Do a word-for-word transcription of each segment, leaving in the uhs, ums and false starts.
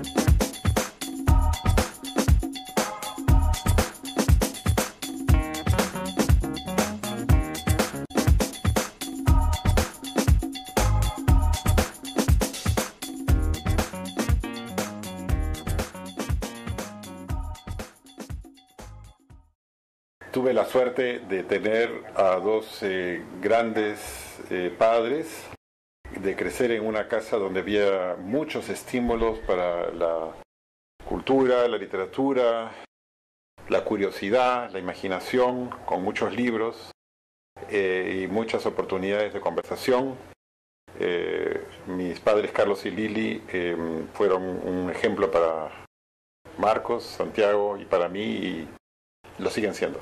Tuve la suerte de tener a dos eh, grandes eh, padres, de crecer en una casa donde había muchos estímulos para la cultura, la literatura, la curiosidad, la imaginación, con muchos libros eh, y muchas oportunidades de conversación. Eh, mis padres Carlos y Lili eh, fueron un ejemplo para Marcos, Santiago y para mí, y lo siguen siendo.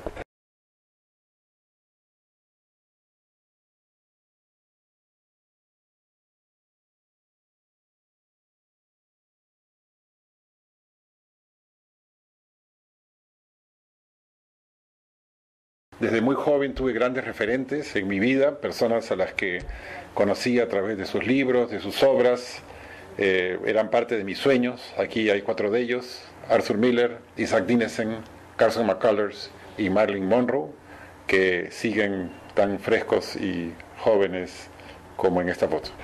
Desde muy joven tuve grandes referentes en mi vida, personas a las que conocí a través de sus libros, de sus obras, eh, eran parte de mis sueños. Aquí hay cuatro de ellos: Arthur Miller, Isaac Dinesen, Carson McCullers y Marilyn Monroe, que siguen tan frescos y jóvenes como en esta foto.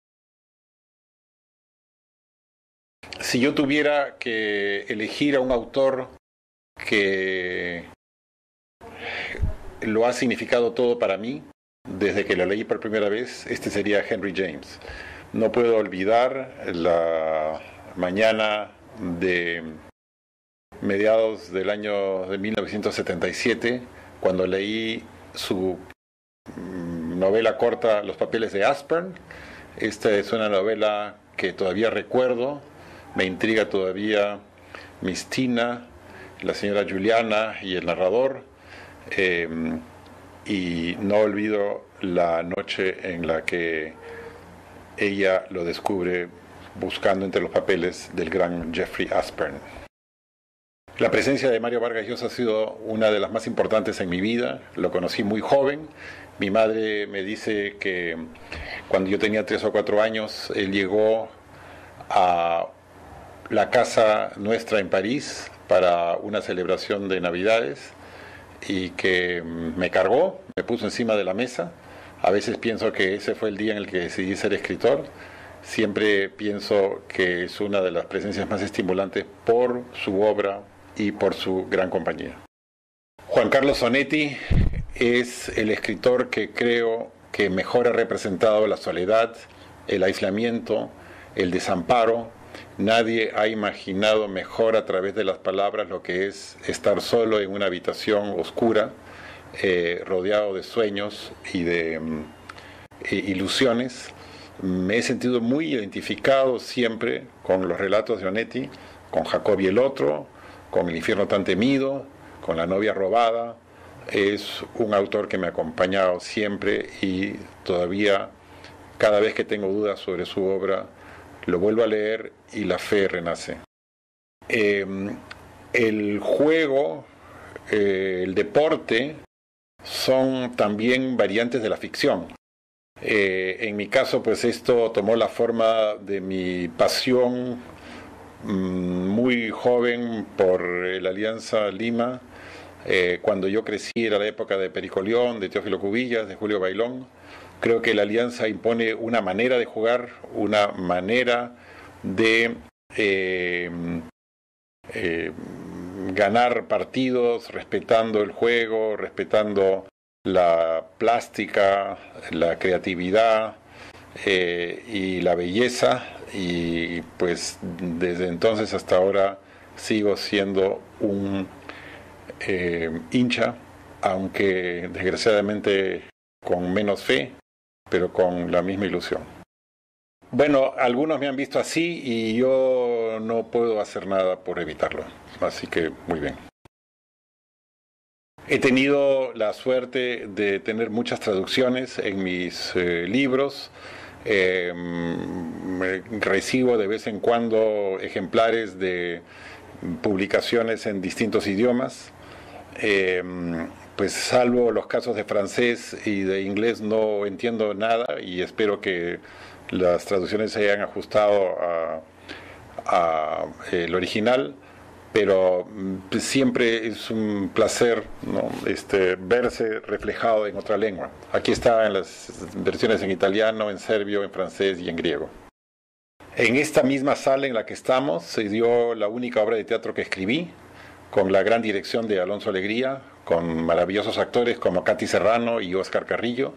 Si yo tuviera que elegir a un autor que lo ha significado todo para mí, desde que lo leí por primera vez, este sería Henry James. No puedo olvidar la mañana de mediados del año de mil novecientos setenta y siete, cuando leí su novela corta Los papeles de Aspern. Esta es una novela que todavía recuerdo, me intriga todavía Miss Tina, la señora Juliana y el narrador. Eh, y no olvido la noche en la que ella lo descubre buscando entre los papeles del gran Jeffrey Aspern. La presencia de Mario Vargas Llosa ha sido una de las más importantes en mi vida. Lo conocí muy joven. Mi madre me dice que cuando yo tenía tres o cuatro años, él llegó a la casa nuestra en París para una celebración de Navidades, y que me cargó, me puso encima de la mesa. A veces pienso que ese fue el día en el que decidí ser escritor. Siempre pienso que es una de las presencias más estimulantes por su obra y por su gran compañía. Juan Carlos Onetti es el escritor que creo que mejor ha representado la soledad, el aislamiento, el desamparo. Nadie ha imaginado mejor a través de las palabras lo que es estar solo en una habitación oscura, eh, rodeado de sueños y de eh, ilusiones. Me he sentido muy identificado siempre con los relatos de Onetti, con Jacobi el Otro, con El infierno tan temido, con La novia robada. Es un autor que me ha acompañado siempre y todavía, cada vez que tengo dudas sobre su obra, lo vuelvo a leer y la fe renace. Eh, el juego, eh, el deporte, son también variantes de la ficción. Eh, en mi caso, pues esto tomó la forma de mi pasión mmm, muy joven por la Alianza Lima. Eh, cuando yo crecí era la época de Perico León, de Teófilo Cubillas, de Julio Bailón. Creo que la Alianza impone una manera de jugar, una manera de eh, eh, ganar partidos, respetando el juego, respetando la plástica, la creatividad eh, y la belleza. Y pues desde entonces hasta ahora sigo siendo un eh, hincha, aunque desgraciadamente con menos fe, pero con la misma ilusión. Bueno, algunos me han visto así y yo no puedo hacer nada por evitarlo, así que muy bien. He tenido la suerte de tener muchas traducciones en mis eh, libros. Eh, recibo de vez en cuando ejemplares de publicaciones en distintos idiomas. Eh, pues salvo los casos de francés y de inglés no entiendo nada, y espero que las traducciones se hayan ajustado a, a el original, pero siempre es un placer, ¿no?, este, verse reflejado en otra lengua. Aquí está en las versiones en italiano, en serbio, en francés y en griego. En esta misma sala en la que estamos se dio la única obra de teatro que escribí, con la gran dirección de Alonso Alegría, con maravillosos actores como Katy Serrano y Oscar Carrillo.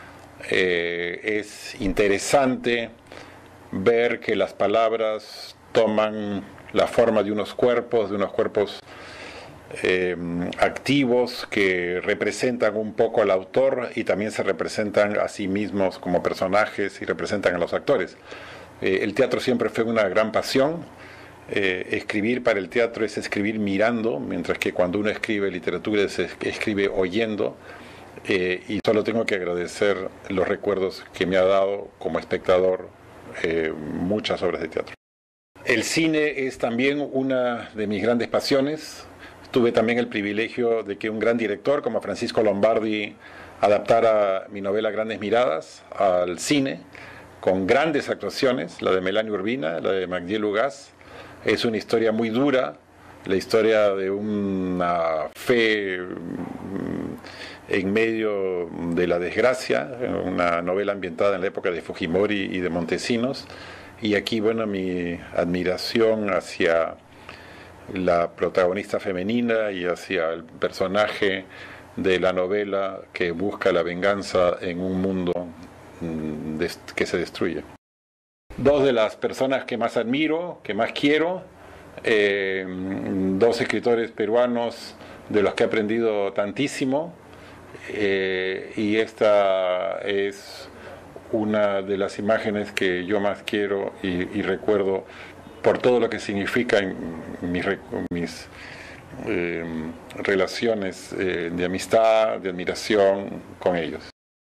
Eh, es interesante ver que las palabras toman la forma de unos cuerpos, de unos cuerpos eh, activos que representan un poco al autor y también se representan a sí mismos como personajes y representan a los actores. Eh, el teatro siempre fue una gran pasión. Eh, escribir para el teatro es escribir mirando, mientras que cuando uno escribe literatura se escribe oyendo. Eh, y solo tengo que agradecer los recuerdos que me ha dado como espectador eh, muchas obras de teatro. El cine es también una de mis grandes pasiones. Tuve también el privilegio de que un gran director como Francisco Lombardi adaptara mi novela Grandes Miradas al cine, con grandes actuaciones, la de Melanie Urbina, la de Magdiel Ugaz. Es una historia muy dura, la historia de una fe en medio de la desgracia, una novela ambientada en la época de Fujimori y de Montesinos. Y aquí, bueno, mi admiración hacia la protagonista femenina y hacia el personaje de la novela que busca la venganza en un mundo que se destruye. Dos de las personas que más admiro, que más quiero, eh, dos escritores peruanos de los que he aprendido tantísimo, eh, y esta es una de las imágenes que yo más quiero y, y recuerdo por todo lo que significa en mis, mis eh, relaciones eh, de amistad, de admiración con ellos.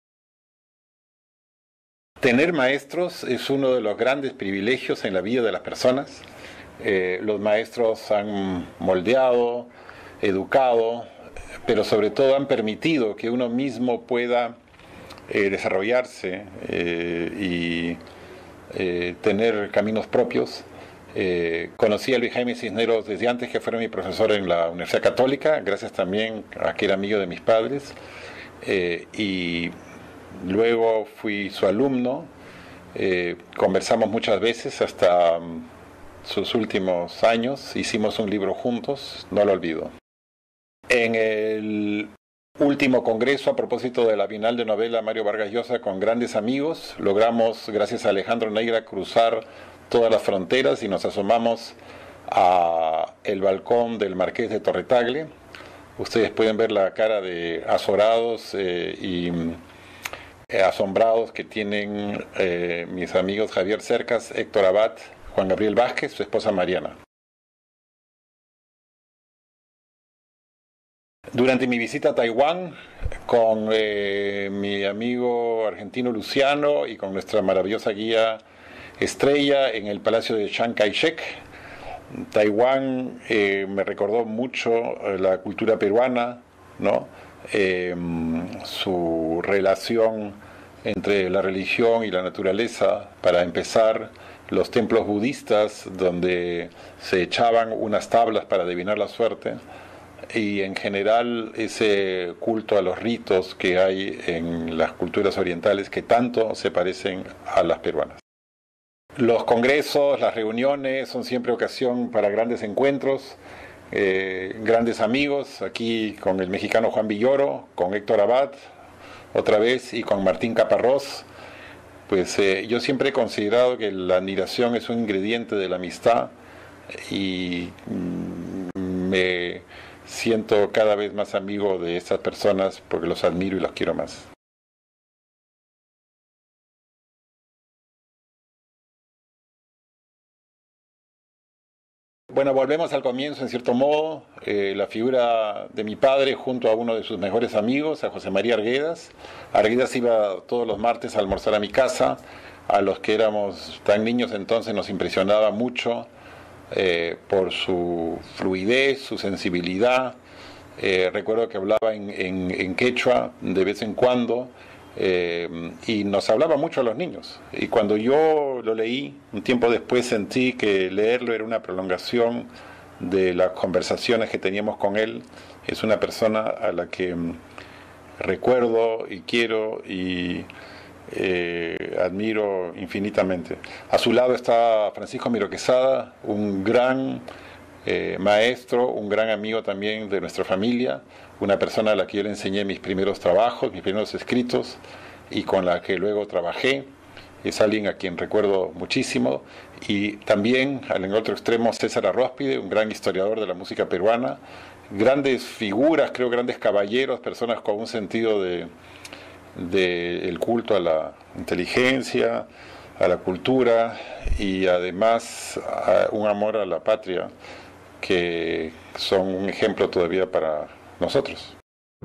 Tener maestros es uno de los grandes privilegios en la vida de las personas. Eh, los maestros han moldeado, educado, pero sobre todo han permitido que uno mismo pueda eh, desarrollarse eh, y eh, tener caminos propios. Eh, conocí a Luis Jaime Cisneros desde antes que fuera mi profesor en la Universidad Católica, gracias también a que era amigo de mis padres, eh, y luego fui su alumno. Eh, conversamos muchas veces hasta um, sus últimos años, hicimos un libro juntos, no lo olvido. En el último congreso, a propósito de la Bienal de Novela Mario Vargas Llosa, con grandes amigos, logramos, gracias a Alejandro Neira, cruzar todas las fronteras y nos asomamos a el balcón del Marqués de Torretagle. Ustedes pueden ver la cara de azorados eh, y eh, asombrados que tienen eh, mis amigos Javier Cercas, Héctor Abad, Juan Gabriel Vázquez, su esposa Mariana. Durante mi visita a Taiwán, con eh, mi amigo argentino Luciano y con nuestra maravillosa guía Estrella en el Palacio de Chiang Kai-shek, Taiwán eh, me recordó mucho la cultura peruana, ¿no? Eh, su relación entre la religión y la naturaleza. Para empezar, los templos budistas donde se echaban unas tablas para adivinar la suerte, y en general ese culto a los ritos que hay en las culturas orientales que tanto se parecen a las peruanas. Los congresos, las reuniones son siempre ocasión para grandes encuentros, eh, grandes amigos, aquí con el mexicano Juan Villoro, con Héctor Abad otra vez y con Martín Caparrós. Pues eh, yo siempre he considerado que la admiración es un ingrediente de la amistad y mm, me siento cada vez más amigo de estas personas porque los admiro y los quiero más. Bueno, volvemos al comienzo en cierto modo, eh, la figura de mi padre junto a uno de sus mejores amigos, a José María Arguedas. Arguedas iba todos los martes a almorzar a mi casa, a los que éramos tan niños entonces nos impresionaba mucho eh, por su fluidez, su sensibilidad. Eh, recuerdo que hablaba en, en, en quechua de vez en cuando, eh, y nos hablaba mucho a los niños. Y cuando yo lo leí, un tiempo después sentí que leerlo era una prolongación de las conversaciones que teníamos con él. Es una persona a la que recuerdo y quiero y eh, admiro infinitamente. A su lado está Francisco Miro Quesada, un gran eh, maestro, un gran amigo también de nuestra familia, una persona a la que yo le enseñé mis primeros trabajos, mis primeros escritos y con la que luego trabajé. Es alguien a quien recuerdo muchísimo. Y también, en el otro extremo, César Arróspide, un gran historiador de la música peruana. Grandes figuras, creo, grandes caballeros, personas con un sentido de, de el culto a la inteligencia, a la cultura y además a un amor a la patria, que son un ejemplo todavía para nosotros.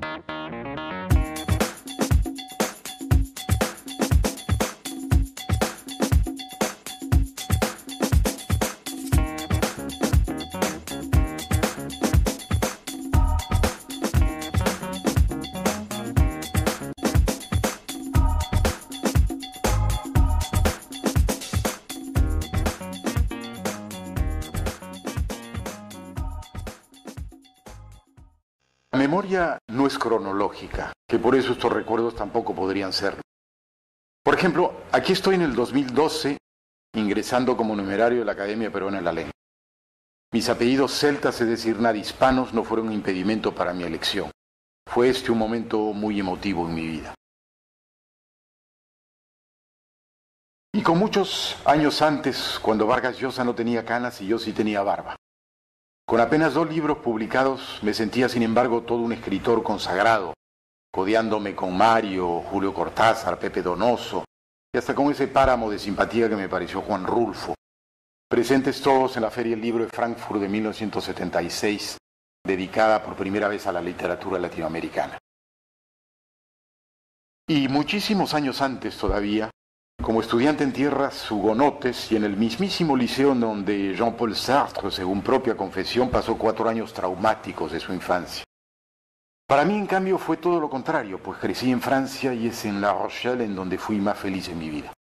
La memoria no es cronológica, que por eso estos recuerdos tampoco podrían serlo. Por ejemplo, aquí estoy en el dos mil doce, ingresando como numerario de la Academia Peruana de la Lengua. Mis apellidos celtas, es decir, nadhispanos, no fueron un impedimento para mi elección. Fue este un momento muy emotivo en mi vida. Y con muchos años antes, cuando Vargas Llosa no tenía canas y yo sí tenía barba. Con apenas dos libros publicados, me sentía sin embargo todo un escritor consagrado, codeándome con Mario, Julio Cortázar, Pepe Donoso, y hasta con ese páramo de simpatía que me pareció Juan Rulfo, presentes todos en la Feria del Libro de Frankfurt de mil novecientos setenta y seis, dedicada por primera vez a la literatura latinoamericana. Y muchísimos años antes todavía, como estudiante en tierras hugonotes y en el mismísimo liceo en donde Jean-Paul Sartre, según propia confesión, pasó cuatro años traumáticos de su infancia. Para mí, en cambio, fue todo lo contrario, pues crecí en Francia y es en La Rochelle en donde fui más feliz en mi vida.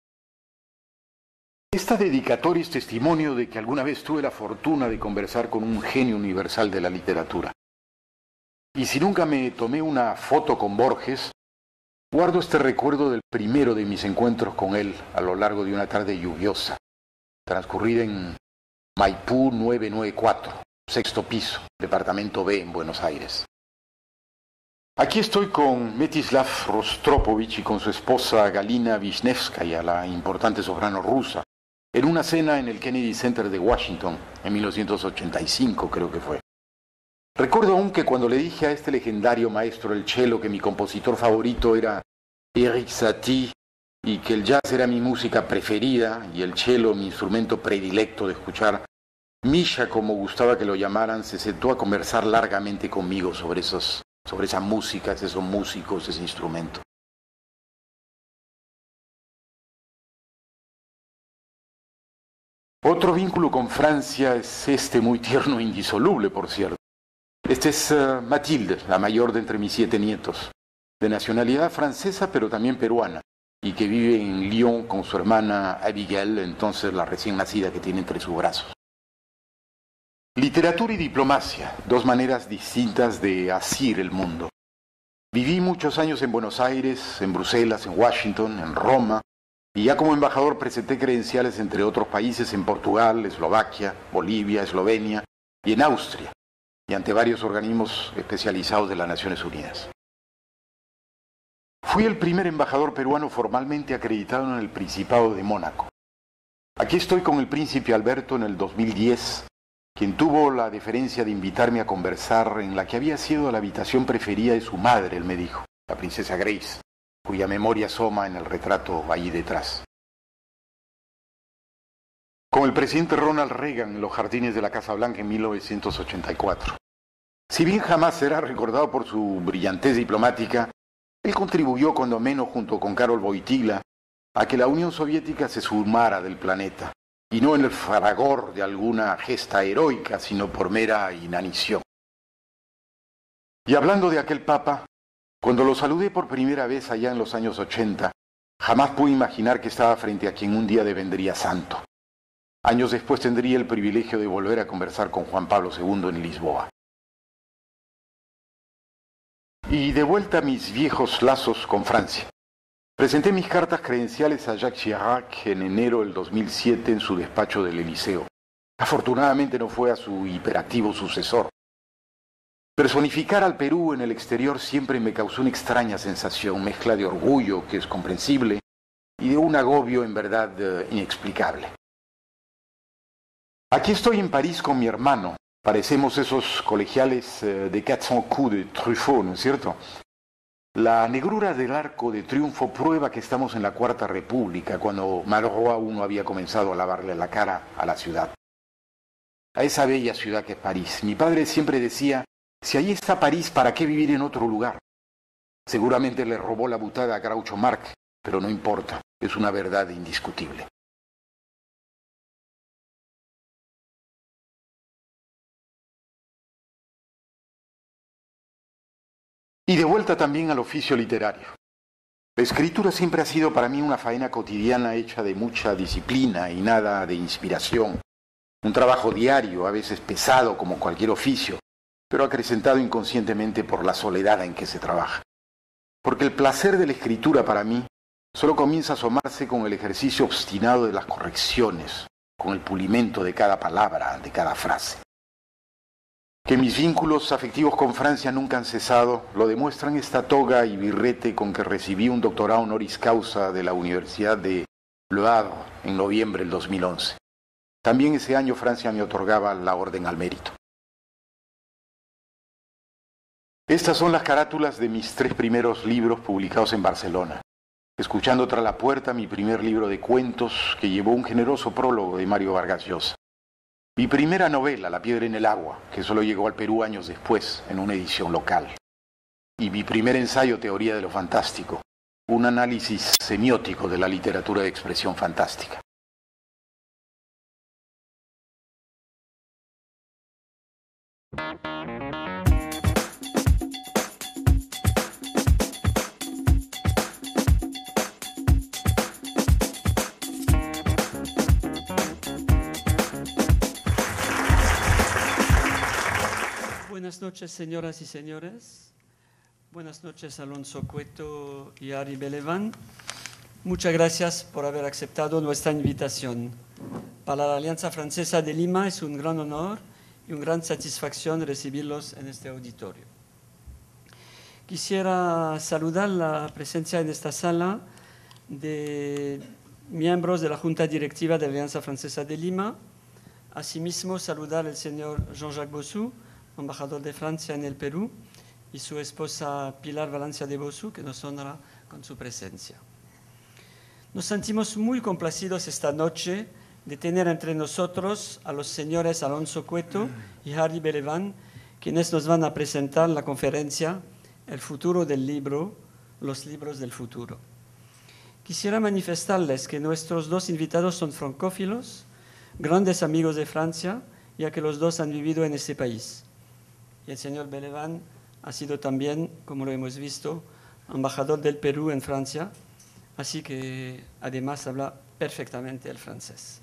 Esta dedicatoria es testimonio de que alguna vez tuve la fortuna de conversar con un genio universal de la literatura. Y si nunca me tomé una foto con Borges, guardo este recuerdo del primero de mis encuentros con él a lo largo de una tarde lluviosa, transcurrida en Maipú nueve noventa y cuatro, sexto piso, departamento B en Buenos Aires. Aquí estoy con Metislav Rostropovich y con su esposa Galina Vishnevskaya, la importante soprano rusa, en una cena en el Kennedy Center de Washington en mil novecientos ochenta y cinco, creo que fue. Recuerdo aún que cuando le dije a este legendario maestro del cello que mi compositor favorito era Erik Satie y que el jazz era mi música preferida y el cello mi instrumento predilecto de escuchar, Misha, como gustaba que lo llamaran, se sentó a conversar largamente conmigo sobre, esos, sobre esa música, esos músicos, ese instrumento. Otro vínculo con Francia es este muy tierno e indisoluble, por cierto. Esta es uh, Mathilde, la mayor de entre mis siete nietos, de nacionalidad francesa pero también peruana, y que vive en Lyon con su hermana Abigail, entonces la recién nacida que tiene entre sus brazos. Literatura y diplomacia, dos maneras distintas de asir el mundo. Viví muchos años en Buenos Aires, en Bruselas, en Washington, en Roma, y ya como embajador presenté credenciales entre otros países en Portugal, Eslovaquia, Bolivia, Eslovenia y en Austria, y ante varios organismos especializados de las Naciones Unidas. Fui el primer embajador peruano formalmente acreditado en el Principado de Mónaco. Aquí estoy con el príncipe Alberto en el dos mil diez, quien tuvo la deferencia de invitarme a conversar en la que había sido la habitación preferida de su madre, él me dijo, la princesa Grace, cuya memoria asoma en el retrato ahí detrás. Con el presidente Ronald Reagan en los jardines de la Casa Blanca en mil novecientos ochenta y cuatro. Si bien jamás será recordado por su brillantez diplomática, él contribuyó cuando menos junto con Karol Wojtyla a que la Unión Soviética se sumara del planeta, y no en el fragor de alguna gesta heroica, sino por mera inanición. Y hablando de aquel papa, Cuando lo saludé por primera vez allá en los años ochenta, jamás pude imaginar que estaba frente a quien un día devendría santo. Años después tendría el privilegio de volver a conversar con Juan Pablo segundo en Lisboa. Y de vuelta a mis viejos lazos con Francia. Presenté mis cartas credenciales a Jacques Chirac en enero del dos mil siete en su despacho del Eliseo. Afortunadamente no fue a su hiperactivo sucesor. Personificar al Perú en el exterior siempre me causó una extraña sensación, mezcla de orgullo, que es comprensible, y de un agobio en verdad eh, inexplicable. Aquí estoy en París con mi hermano. Parecemos esos colegiales eh, de quatre cents coups de Truffaut, ¿no es cierto? La negrura del Arco de Triunfo prueba que estamos en la Cuarta República, cuando Malraux aún no había comenzado a lavarle la cara a la ciudad. A esa bella ciudad que es París. Mi padre siempre decía, si ahí está París, ¿para qué vivir en otro lugar? Seguramente le robó la butada a Groucho Marx, pero no importa, es una verdad indiscutible. Y de vuelta también al oficio literario. La escritura siempre ha sido para mí una faena cotidiana hecha de mucha disciplina y nada de inspiración. Un trabajo diario, a veces pesado como cualquier oficio, pero acrecentado inconscientemente por la soledad en que se trabaja. Porque el placer de la escritura para mí solo comienza a asomarse con el ejercicio obstinado de las correcciones, con el pulimento de cada palabra, de cada frase. Que mis vínculos afectivos con Francia nunca han cesado, lo demuestran esta toga y birrete con que recibí un doctorado honoris causa de la Universidad de Le Havre en noviembre del dos mil once. También ese año Francia me otorgaba la Orden al Mérito. Estas son las carátulas de mis tres primeros libros publicados en Barcelona. Escuchando tras la puerta, mi primer libro de cuentos que llevó un generoso prólogo de Mario Vargas Llosa. Mi primera novela, La piedra en el agua, que solo llegó al Perú años después, en una edición local. Y mi primer ensayo, Teoría de lo fantástico, un análisis semiótico de la literatura de expresión fantástica. Buenas noches, señoras y señores. Buenas noches, Alonso Cueto y Harry Belevan. Muchas gracias por haber aceptado nuestra invitación. Para la Alianza Francesa de Lima es un gran honor y una gran satisfacción recibirlos en este auditorio. Quisiera saludar la presencia en esta sala de miembros de la Junta Directiva de la Alianza Francesa de Lima. Asimismo, saludar al señor Jean-Jacques Bossou, embajador de Francia en el Perú, y su esposa Pilar Valencia de Bossou, que nos honra con su presencia. Nos sentimos muy complacidos esta noche de tener entre nosotros a los señores Alonso Cueto y Harry Belevan, quienes nos van a presentar la conferencia El futuro del libro, los libros del futuro. Quisiera manifestarles que nuestros dos invitados son francófilos, grandes amigos de Francia, ya que los dos han vivido en este país. Y el señor Belevan ha sido también, como lo hemos visto, embajador del Perú en Francia, así que además habla perfectamente el francés.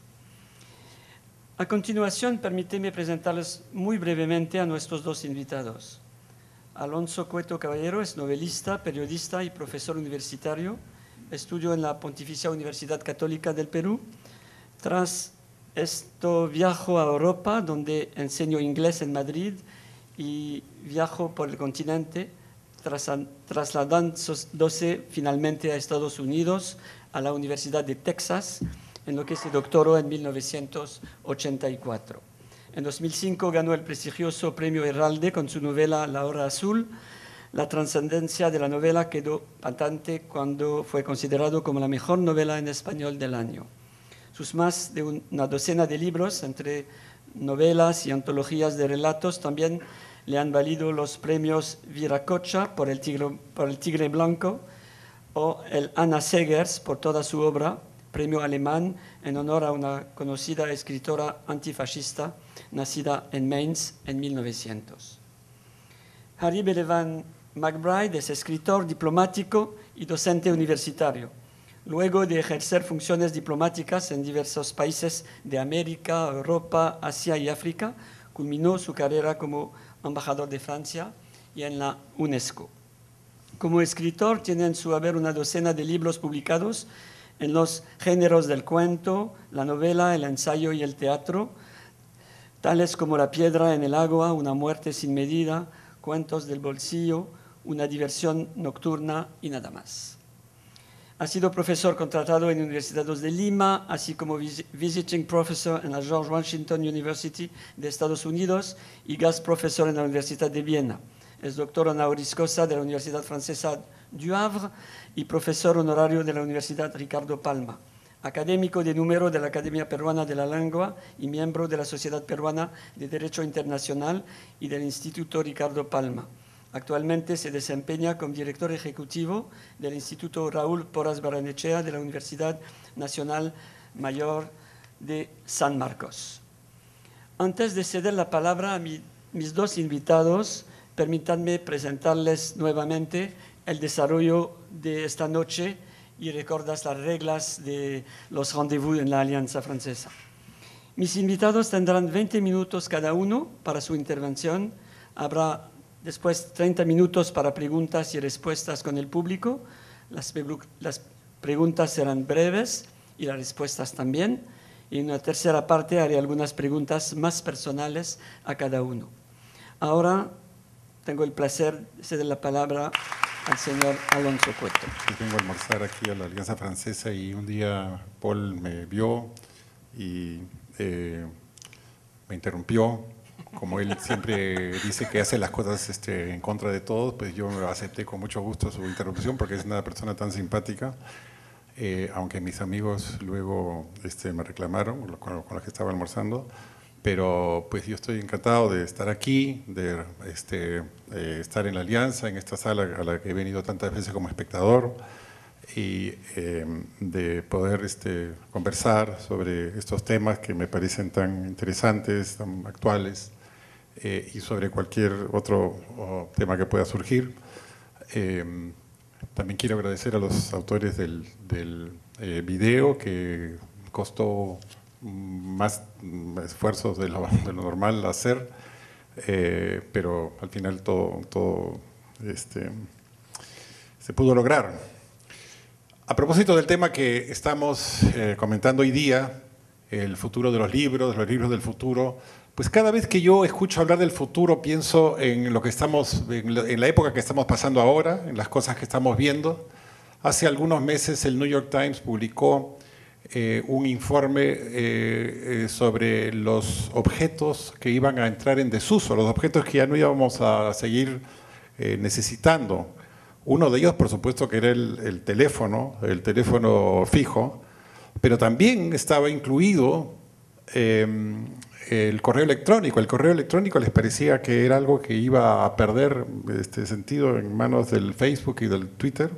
A continuación, permíteme presentarles muy brevemente a nuestros dos invitados. Alonso Cueto Caballero es novelista, periodista y profesor universitario. Estudió en la Pontificia Universidad Católica del Perú. Tras esto viajó a Europa, donde enseñó inglés en Madrid, y viajó por el continente, tras, trasladándose finalmente a Estados Unidos, a la Universidad de Texas, en lo que se doctoró en mil novecientos ochenta y cuatro. En dos mil cinco ganó el prestigioso Premio Herralde con su novela La Hora Azul. La trascendencia de la novela quedó patente cuando fue considerado como la mejor novela en español del año. Sus más de una docena de libros, entre novelas y antologías de relatos, también le han valido los premios Viracocha por el Tigre, por el Tigre Blanco o el Anna Segers por toda su obra, premio alemán en honor a una conocida escritora antifascista nacida en Mainz en mil novecientos. Harry Belevan McBride es escritor, diplomático y docente universitario. Luego de ejercer funciones diplomáticas en diversos países de América, Europa, Asia y África, culminó su carrera como embajador de Francia y en la UNESCO. Como escritor, tiene en su haber una docena de libros publicados en los géneros del cuento, la novela, el ensayo y el teatro, tales como La piedra en el agua, Una muerte sin medida, Cuentos del bolsillo, Una diversión nocturna y nada más. Ha sido profesor contratado en universidades de Lima, así como visiting professor en la George Washington University de Estados Unidos y guest professor en la Universidad de Viena. Es doctor honoris causa de la Universidad Francesa du Havre y profesor honorario de la Universidad Ricardo Palma. Académico de número de la Academia Peruana de la Lengua y miembro de la Sociedad Peruana de Derecho Internacional y del Instituto Ricardo Palma. Actualmente se desempeña como director ejecutivo del Instituto Raúl Porras Barrenechea de la Universidad Nacional Mayor de San Marcos. Antes de ceder la palabra a mi, mis dos invitados, permítanme presentarles nuevamente el desarrollo de esta noche y recordar las reglas de los rendezvous en la Alianza Francesa. Mis invitados tendrán veinte minutos cada uno para su intervención. Habrá después treinta minutos para preguntas y respuestas con el público. Las, las preguntas serán breves y las respuestas también. Y en una tercera parte haré algunas preguntas más personales a cada uno. Ahora tengo el placer de ceder la palabra al señor Alonso Cueto. Yo vengo a almorzar aquí a la Alianza Francesa y un día Paul me vio y eh, me interrumpió. Como él siempre dice que hace las cosas este, en contra de todos, pues yo acepté con mucho gusto su interrupción porque es una persona tan simpática. Eh, aunque mis amigos luego este, me reclamaron con, con los que estaba almorzando, pero pues yo estoy encantado de estar aquí, de este, eh, estar en la Alianza, en esta sala a la que he venido tantas veces como espectador, y eh, de poder este, conversar sobre estos temas que me parecen tan interesantes, tan actuales, eh, y sobre cualquier otro oh, tema que pueda surgir. Eh, también quiero agradecer a los autores del, del eh, video, que costó más esfuerzos de lo, de lo normal hacer, eh, pero al final todo, todo este, se pudo lograr. A propósito del tema que estamos eh, comentando hoy día, el futuro de los libros, de los libros del futuro, pues cada vez que yo escucho hablar del futuro pienso en lo que estamos, en la época que estamos pasando ahora, en las cosas que estamos viendo. Hace algunos meses el New York Times publicó eh, un informe eh, eh, sobre los objetos que iban a entrar en desuso, los objetos que ya no íbamos a seguir eh, necesitando. Uno de ellos, por supuesto, que era el, el teléfono, el teléfono fijo, pero también estaba incluido eh, el correo electrónico. El correo electrónico les parecía que era algo que iba a perder este sentido en manos del Facebook y del Twitter.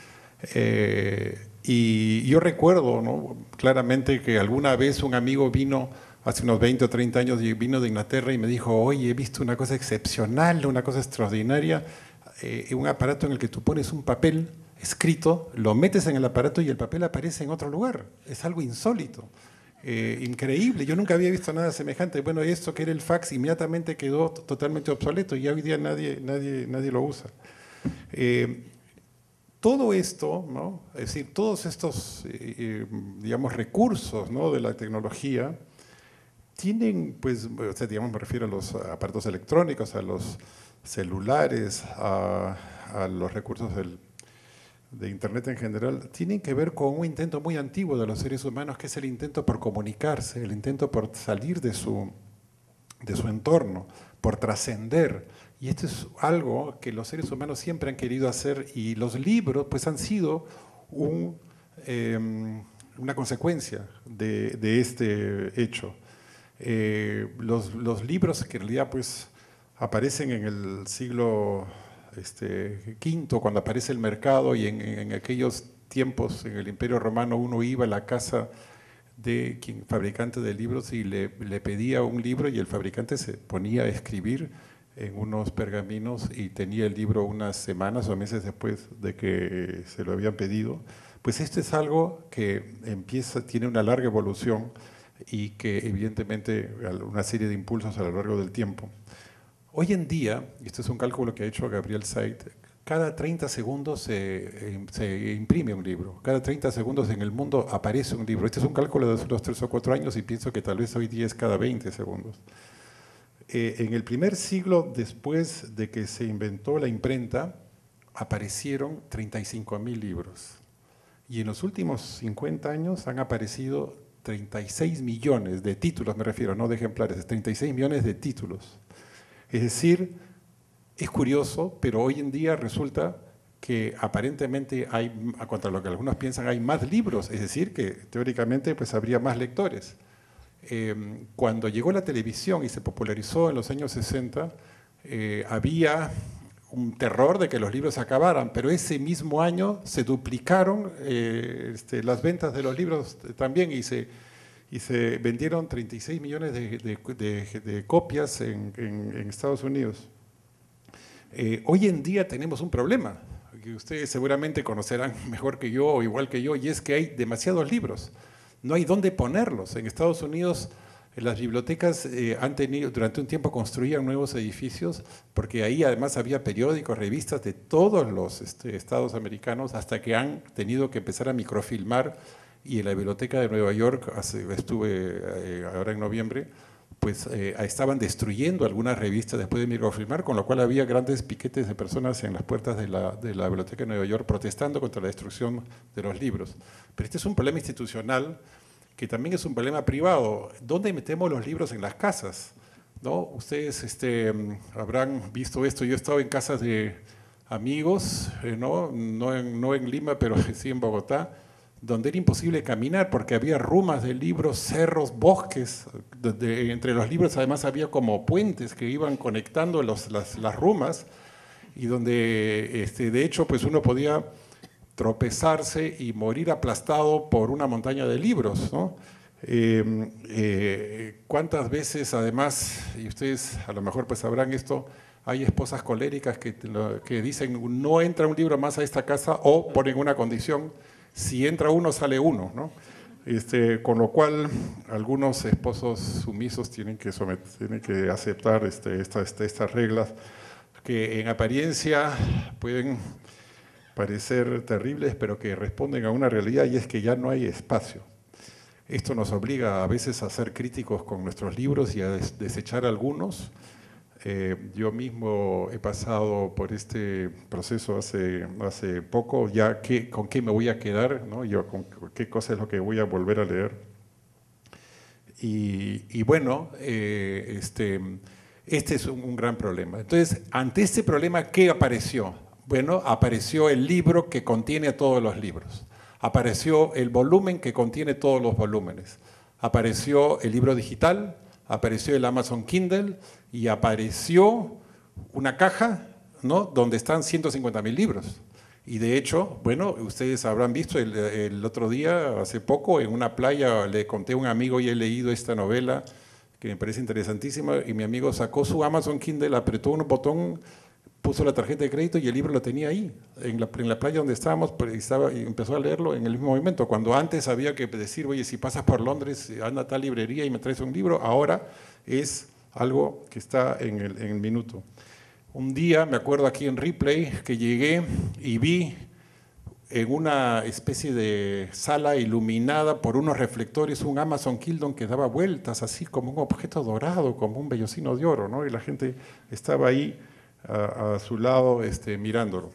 Eh, y yo recuerdo, ¿no?, claramente que alguna vez un amigo vino, hace unos veinte o treinta años, vino de Inglaterra y me dijo: oye, he visto una cosa excepcional, una cosa extraordinaria, eh, un aparato en el que tú pones un papel escrito, lo metes en el aparato y el papel aparece en otro lugar. Es algo insólito. Eh, increíble, yo nunca había visto nada semejante. Bueno, esto que era el fax inmediatamente quedó totalmente obsoleto y hoy día nadie, nadie, nadie lo usa. Eh, todo esto, ¿no?, es decir, todos estos eh, digamos, recursos, ¿no?, de la tecnología tienen, pues, o sea, digamos, me refiero a los aparatos electrónicos, a los celulares, a, a los recursos del de Internet en general, tienen que ver con un intento muy antiguo de los seres humanos, que es el intento por comunicarse, el intento por salir de su, de su entorno, por trascender. Y esto es algo que los seres humanos siempre han querido hacer, y los libros pues han sido un, eh, una consecuencia de, de este hecho. Eh, los, los libros que en realidad pues aparecen en el siglo Este, quinto, cuando aparece el mercado, y en, en aquellos tiempos en el Imperio Romano uno iba a la casa de quien fabricante de libros y le, le pedía un libro y el fabricante se ponía a escribir en unos pergaminos y tenía el libro unas semanas o meses después de que se lo habían pedido. Pues esto es algo que empieza, tiene una larga evolución y que evidentemente una serie de impulsos a lo largo del tiempo. Hoy en día, y esto es un cálculo que ha hecho Gabriel Zeit, cada treinta segundos se, se imprime un libro, cada treinta segundos en el mundo aparece un libro. Este es un cálculo de unos tres o cuatro años y pienso que tal vez hoy día es cada veinte segundos. Eh, en el primer siglo después de que se inventó la imprenta, aparecieron treinta y cinco mil libros. Y en los últimos cincuenta años han aparecido treinta y seis millones de títulos, me refiero, no de ejemplares, treinta y seis millones de títulos. Es decir, es curioso, pero hoy en día resulta que aparentemente hay, contra lo que algunos piensan, hay más libros, es decir, que teóricamente pues habría más lectores. Eh, cuando llegó la televisión y se popularizó en los años sesenta, eh, había un terror de que los libros se acabaran, pero ese mismo año se duplicaron eh, este, las ventas de los libros también y se, y se vendieron treinta y seis millones de, de, de, de copias en, en, en Estados Unidos. Eh, hoy en día tenemos un problema, que ustedes seguramente conocerán mejor que yo o igual que yo, y es que hay demasiados libros. No hay dónde ponerlos. En Estados Unidos las bibliotecas eh, han tenido, durante un tiempo construían nuevos edificios porque ahí además había periódicos, revistas de todos los este, estados americanos, hasta que han tenido que empezar a microfilmar, y en la biblioteca de Nueva York, hace, estuve eh, ahora en noviembre, pues eh, estaban destruyendo algunas revistas después de microfilmar, con lo cual había grandes piquetes de personas en las puertas de la, de la biblioteca de Nueva York protestando contra la destrucción de los libros. Pero este es un problema institucional que también es un problema privado. ¿Dónde metemos los libros en las casas? ¿No? Ustedes este, habrán visto esto. Yo he estado en casas de amigos, eh, ¿no? No, en, no en Lima, pero sí en Bogotá, donde era imposible caminar porque había rumas de libros, cerros, bosques. De, de, entre los libros además había como puentes que iban conectando los, las, las rumas, y donde este, de hecho pues uno podía tropezarse y morir aplastado por una montaña de libros, ¿no? Eh, eh, ¿Cuántas veces además, y ustedes a lo mejor pues sabrán esto, hay esposas coléricas que, que dicen no entra un libro más a esta casa, o ponen una condición: si entra uno, sale uno, ¿no? Este, con lo cual, algunos esposos sumisos tienen que, someter, tienen que aceptar este, esta, este, estas reglas que en apariencia pueden parecer terribles, pero que responden a una realidad, y es que ya no hay espacio. Esto nos obliga a veces a ser críticos con nuestros libros y a des desechar algunos. Eh, yo mismo he pasado por este proceso hace, hace poco, ya que, con qué me voy a quedar, ¿no? Yo, con qué cosa es lo que voy a volver a leer. Y, y bueno, eh, este, este es un, un gran problema. Entonces, ante este problema, ¿qué apareció? Bueno, apareció el libro que contiene todos los libros. Apareció el volumen que contiene todos los volúmenes. Apareció el libro digital, apareció el Amazon Kindle, y apareció una caja, ¿no?, donde están ciento cincuenta mil libros. Y de hecho, bueno, ustedes habrán visto el, el otro día, hace poco, en una playa, le conté a un amigo y he leído esta novela que me parece interesantísima, y mi amigo sacó su Amazon Kindle, apretó un botón, puso la tarjeta de crédito y el libro lo tenía ahí, en la, en la playa donde estábamos, y, estaba, y empezó a leerlo en el mismo momento. Cuando antes había que decir, oye, si pasas por Londres, anda a tal librería y me traes un libro, ahora es algo que está en el, en el minuto. Un día, me acuerdo aquí en Ripley, que llegué y vi en una especie de sala iluminada por unos reflectores un Amazon Kindle que daba vueltas así como un objeto dorado, como un vellocino de oro, ¿no? Y la gente estaba ahí A, a su lado este, mirándolo.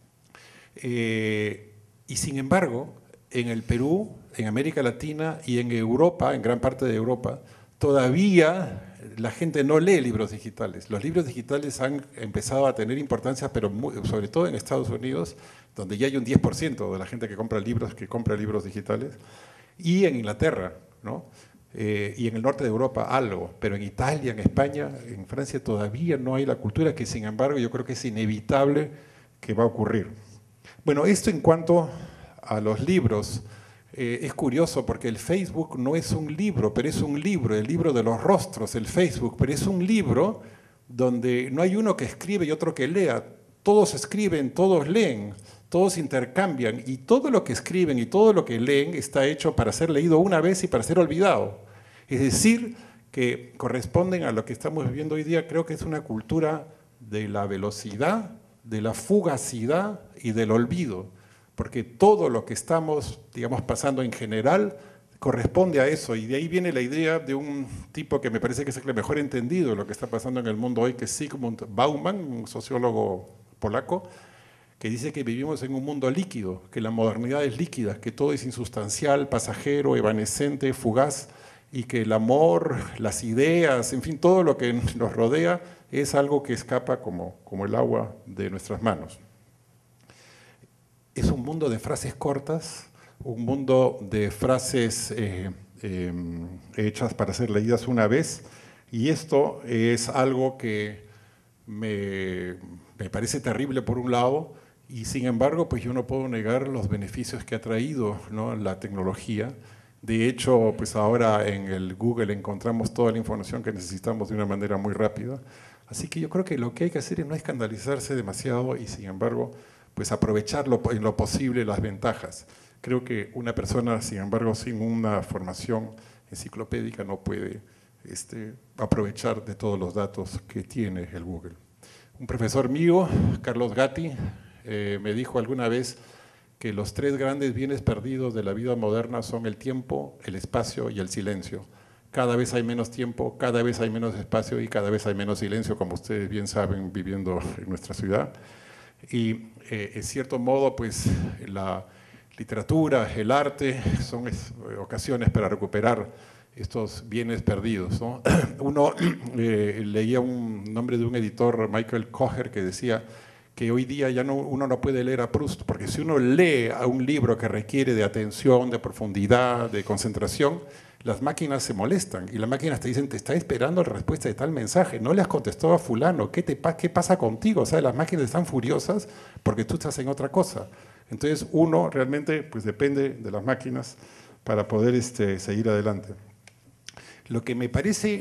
Eh, y sin embargo, en el Perú, en América Latina y en Europa, en gran parte de Europa, todavía la gente no lee libros digitales. Los libros digitales han empezado a tener importancia, pero muy, sobre todo en Estados Unidos, donde ya hay un diez por ciento de la gente que compra libros, que compra libros digitales, y en Inglaterra, ¿no? Eh, y en el norte de Europa algo, pero en Italia, en España, en Francia todavía no hay la cultura, que sin embargo yo creo que es inevitable que va a ocurrir. Bueno, esto en cuanto a los libros, eh, es curioso porque el Facebook no es un libro, pero es un libro, el libro de los rostros, el Facebook, pero es un libro donde no hay uno que escribe y otro que lea. Todos escriben, todos leen, todos intercambian, y todo lo que escriben y todo lo que leen está hecho para ser leído una vez y para ser olvidado. Es decir, que corresponden a lo que estamos viviendo hoy día. Creo que es una cultura de la velocidad, de la fugacidad y del olvido, porque todo lo que estamos, digamos, pasando en general corresponde a eso, y de ahí viene la idea de un tipo que me parece que es el mejor entendido de lo que está pasando en el mundo hoy, que es Zygmunt Bauman, un sociólogo polaco, que dice que vivimos en un mundo líquido, que la modernidad es líquida, que todo es insustancial, pasajero, evanescente, fugaz, y que el amor, las ideas, en fin, todo lo que nos rodea es algo que escapa como, como el agua de nuestras manos. Es un mundo de frases cortas, un mundo de frases eh, eh, hechas para ser leídas una vez, y esto es algo que me, me parece terrible por un lado, y sin embargo pues yo no puedo negar los beneficios que ha traído, ¿no?, la tecnología. De hecho, pues ahora en el Google encontramos toda la información que necesitamos de una manera muy rápida, así que yo creo que lo que hay que hacer es no escandalizarse demasiado y sin embargo pues aprovechar en lo posible las ventajas. Creo que una persona, sin embargo, sin una formación enciclopédica no puede este, aprovechar de todos los datos que tiene el Google. Un profesor mío, Carlos Gatti, eh, me dijo alguna vez que los tres grandes bienes perdidos de la vida moderna son el tiempo, el espacio y el silencio. Cada vez hay menos tiempo, cada vez hay menos espacio y cada vez hay menos silencio, como ustedes bien saben, viviendo en nuestra ciudad. Y eh, en cierto modo, pues la literatura, el arte, son es, ocasiones para recuperar estos bienes perdidos, ¿no? Uno eh, leía un nombre de un editor, Michael Kocher, que decía que hoy día ya no, uno no puede leer a Proust, porque si uno lee a un libro que requiere de atención, de profundidad, de concentración, las máquinas se molestan y las máquinas te dicen, te está esperando la respuesta de tal mensaje, no le has contestado a fulano, ¿qué, te, qué pasa contigo? O sea, las máquinas están furiosas porque tú estás en otra cosa. Entonces uno realmente pues, depende de las máquinas para poder este, seguir adelante. Lo que me parece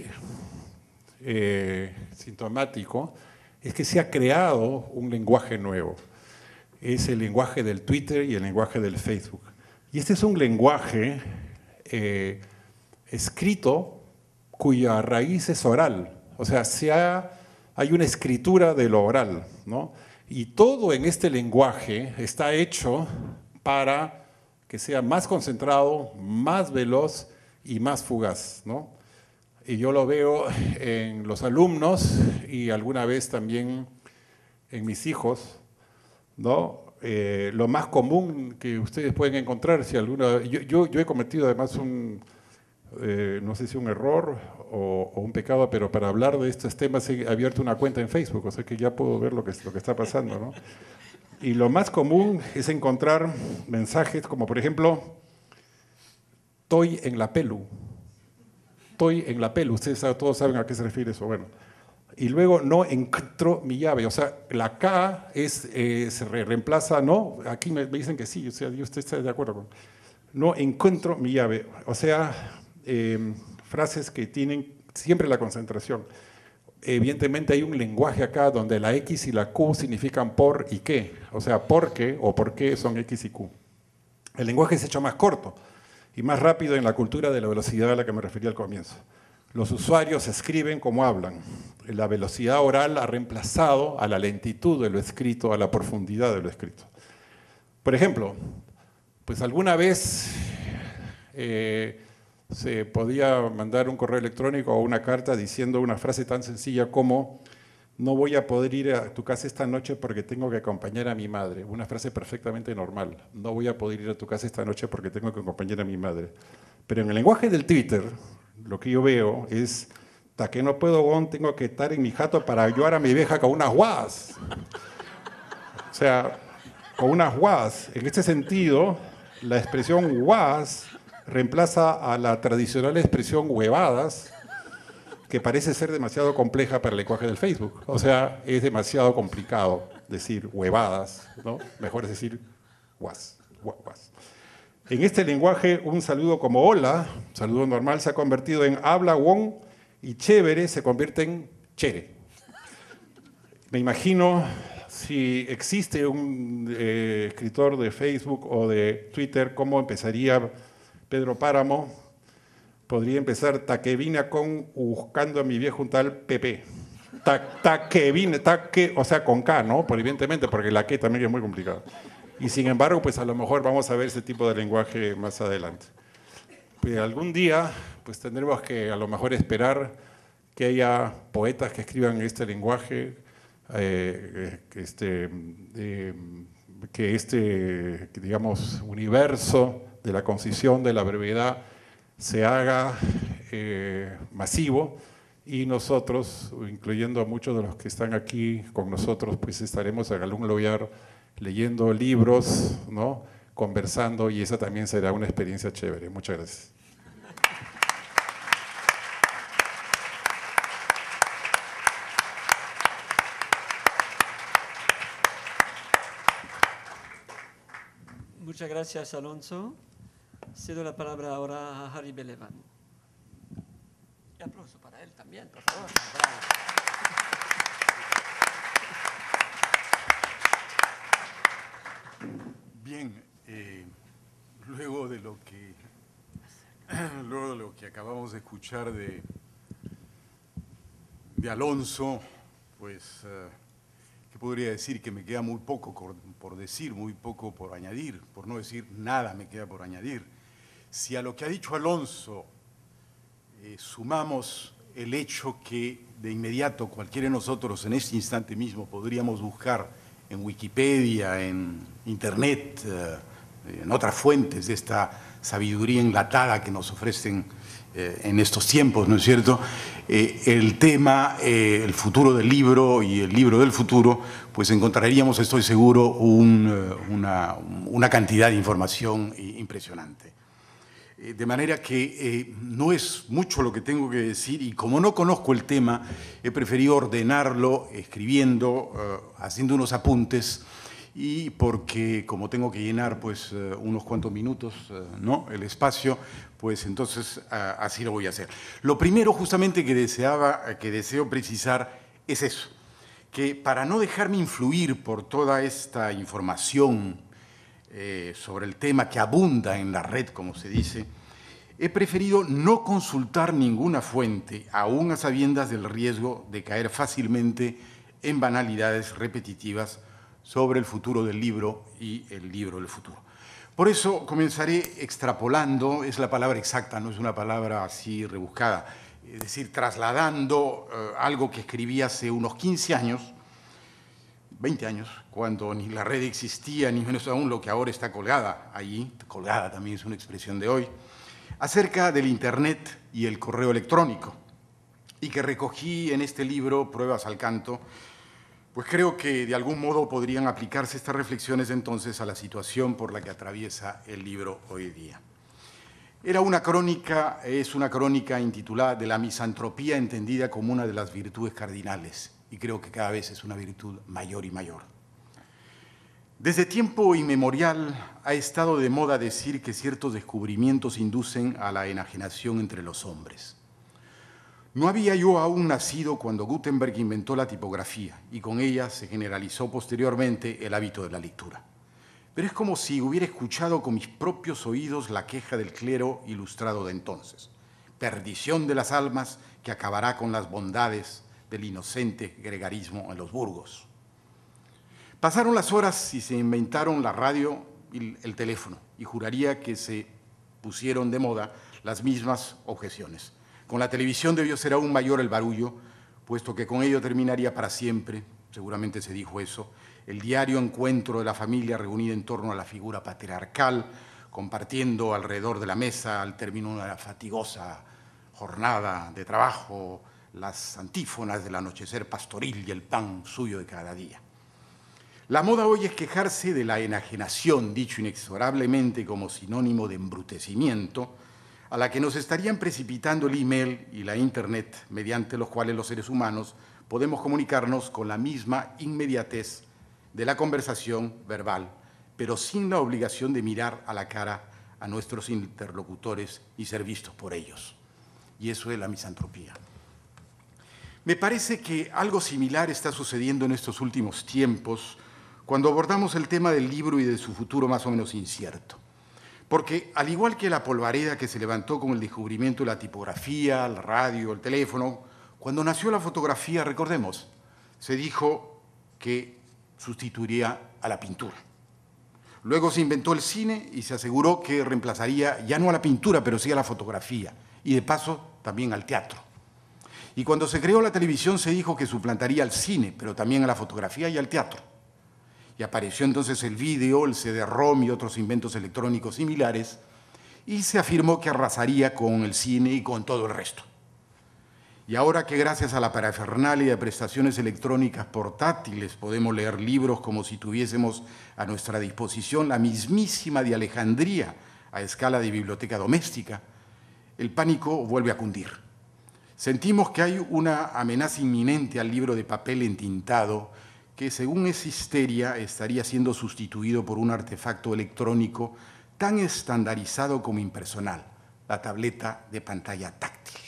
eh, sintomático es que se ha creado un lenguaje nuevo. Es el lenguaje del Twitter y el lenguaje del Facebook. Y este es un lenguaje eh, escrito cuya raíz es oral. O sea, se ha, hay una escritura de lo oral, ¿no? Y todo en este lenguaje está hecho para que sea más concentrado, más veloz y más fugaz, ¿no? Y yo lo veo en los alumnos y alguna vez también en mis hijos, ¿no? Eh, lo más común que ustedes pueden encontrar, si alguna, yo, yo, yo he cometido además un, eh, no sé si un error o, o un pecado, pero para hablar de estos temas he abierto una cuenta en Facebook, o sea que ya puedo ver lo que, lo que está pasando, ¿no? Y lo más común es encontrar mensajes como, por ejemplo, estoy en la pelu. Estoy en la pelu, ustedes todos saben a qué se refiere eso, bueno. Y luego no encuentro mi llave, o sea, la K es, eh, se re reemplaza, no, aquí me, me dicen que sí, o sea, usted está de acuerdo con, no encuentro mi llave, o sea, eh, frases que tienen siempre la concentración. Evidentemente hay un lenguaje acá donde la X y la Q significan por y qué, o sea, por qué o por qué son X y Q. El lenguaje se ha hecho más corto y más rápido en la cultura de la velocidad a la que me refería al comienzo. Los usuarios escriben como hablan. La velocidad oral ha reemplazado a la lentitud de lo escrito, a la profundidad de lo escrito. Por ejemplo, pues alguna vez eh, se podía mandar un correo electrónico o una carta diciendo una frase tan sencilla como no voy a poder ir a tu casa esta noche porque tengo que acompañar a mi madre. Una frase perfectamente normal. No voy a poder ir a tu casa esta noche porque tengo que acompañar a mi madre. Pero en el lenguaje del Twitter, lo que yo veo es, ta que no puedo, bon, tengo que estar en mi jato para ayudar a mi vieja con unas guas. O sea, con unas guas. En este sentido, la expresión guas reemplaza a la tradicional expresión huevadas, que parece ser demasiado compleja para el lenguaje del Facebook. O sea, es demasiado complicado decir huevadas, ¿no? Mejor es decir guas, guas, guas. En este lenguaje, un saludo como hola, saludo normal, se ha convertido en habla won y chévere se convierte en chere. me imagino, si existe un eh, escritor de Facebook o de Twitter, ¿cómo empezaría Pedro Páramo? Podría empezar Taquevina con buscando a mi viejo un tal Pepe. Ta, taquevina, taque, o sea, con K, ¿no? Por, evidentemente, porque la que también es muy complicado. Y sin embargo, pues a lo mejor vamos a ver ese tipo de lenguaje más adelante. Pues algún día, pues tendremos que a lo mejor esperar que haya poetas que escriban este lenguaje, eh, que este, eh, que este, digamos, universo de la concisión, de la brevedad, se haga eh, masivo, y nosotros, incluyendo a muchos de los que están aquí con nosotros, pues estaremos en algún lugar leyendo libros, ¿no? Conversando, y esa también será una experiencia chévere. Muchas gracias. Muchas gracias, Alonso. Cedo la palabra ahora a Harry Belevan. Y aplauso para él también, por favor. Bravo. Bien, eh, luego de lo que luego de lo que acabamos de escuchar de, de Alonso, pues, uh, ¿qué podría decir? Que me queda muy poco por decir, muy poco por añadir, por no decir nada me queda por añadir. Si a lo que ha dicho Alonso eh, sumamos el hecho que de inmediato cualquiera de nosotros en este instante mismo podríamos buscar en Wikipedia, en Internet, eh, en otras fuentes de esta sabiduría enlatada que nos ofrecen eh, en estos tiempos, ¿no es cierto? Eh, el tema, eh, el futuro del libro y el libro del futuro, pues encontraríamos, estoy seguro, un, una, una cantidad de información impresionante. Eh, de manera que eh, no es mucho lo que tengo que decir, y como no conozco el tema, he preferido ordenarlo escribiendo, eh, haciendo unos apuntes, y porque como tengo que llenar pues eh, unos cuantos minutos, eh, ¿no? el espacio, pues entonces eh, así lo voy a hacer. Lo primero justamente que deseaba, que deseo precisar es eso, que para no dejarme influir por toda esta información eh, sobre el tema que abunda en la red, como se dice, he preferido no consultar ninguna fuente, aún a sabiendas del riesgo de caer fácilmente en banalidades repetitivas sobre el futuro del libro y el libro del futuro. Por eso comenzaré extrapolando, es la palabra exacta, no es una palabra así rebuscada, es decir, trasladando eh, algo que escribí hace unos quince años, veinte años, cuando ni la red existía, ni menos aún lo que ahora está colgada allí, colgada también es una expresión de hoy, acerca del Internet y el correo electrónico, y que recogí en este libro, Pruebas al Canto. Pues creo que de algún modo podrían aplicarse estas reflexiones entonces a la situación por la que atraviesa el libro hoy día. Era una crónica, es una crónica intitulada De la misantropía entendida como una de las virtudes cardinales, y creo que cada vez es una virtud mayor y mayor. Desde tiempo inmemorial ha estado de moda decir que ciertos descubrimientos inducen a la enajenación entre los hombres. No había yo aún nacido cuando Gutenberg inventó la tipografía, y con ella se generalizó posteriormente el hábito de la lectura. Pero es como si hubiera escuchado con mis propios oídos la queja del clero ilustrado de entonces. Perdición de las almas que acabará con las bondades del inocente gregarismo en los burgos. Pasaron las horas y se inventaron la radio y el teléfono, y juraría que se pusieron de moda las mismas objeciones. Con la televisión debió ser aún mayor el barullo, puesto que con ello terminaría para siempre, seguramente se dijo eso, el diario encuentro de la familia reunida en torno a la figura patriarcal, compartiendo alrededor de la mesa, al término de una fatigosa jornada de trabajo, las antífonas del anochecer pastoril y el pan suyo de cada día. La moda hoy es quejarse de la enajenación, dicho inexorablemente como sinónimo de embrutecimiento, a la que nos estarían precipitando el email y la internet, mediante los cuales los seres humanos podemos comunicarnos con la misma inmediatez de la conversación verbal, pero sin la obligación de mirar a la cara a nuestros interlocutores y ser vistos por ellos. Y eso es la misantropía. Me parece que algo similar está sucediendo en estos últimos tiempos cuando abordamos el tema del libro y de su futuro más o menos incierto. Porque al igual que la polvareda que se levantó con el descubrimiento de la tipografía, el radio, el teléfono, cuando nació la fotografía, recordemos, se dijo que sustituiría a la pintura. Luego se inventó el cine y se aseguró que reemplazaría ya no a la pintura, pero sí a la fotografía, y de paso también al teatro. Y cuando se creó la televisión se dijo que suplantaría al cine, pero también a la fotografía y al teatro. Y apareció entonces el vídeo, el C D ROM y otros inventos electrónicos similares, y se afirmó que arrasaría con el cine y con todo el resto. Y ahora que gracias a la parafernalia de prestaciones electrónicas portátiles podemos leer libros como si tuviésemos a nuestra disposición la mismísima de Alejandría a escala de biblioteca doméstica, el pánico vuelve a cundir. Sentimos que hay una amenaza inminente al libro de papel entintado que, según esa histeria, estaría siendo sustituido por un artefacto electrónico tan estandarizado como impersonal, la tableta de pantalla táctil.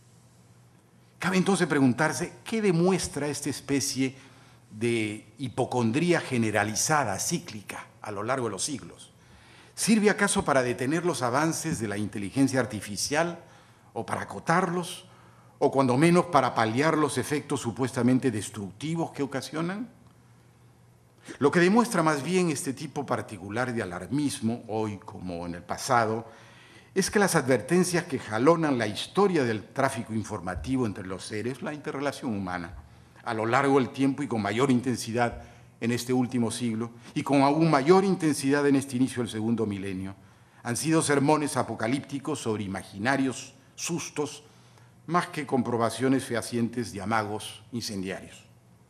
Cabe entonces preguntarse qué demuestra esta especie de hipocondría generalizada, cíclica, a lo largo de los siglos. ¿Sirve acaso para detener los avances de la inteligencia artificial o para acotarlos, o cuando menos para paliar los efectos supuestamente destructivos que ocasionan? Lo que demuestra más bien este tipo particular de alarmismo, hoy como en el pasado, es que las advertencias que jalonan la historia del tráfico informativo entre los seres, la interrelación humana, a lo largo del tiempo y con mayor intensidad en este último siglo, y con aún mayor intensidad en este inicio del segundo milenio, han sido sermones apocalípticos sobre imaginarios sustos, más que comprobaciones fehacientes de amagos incendiarios.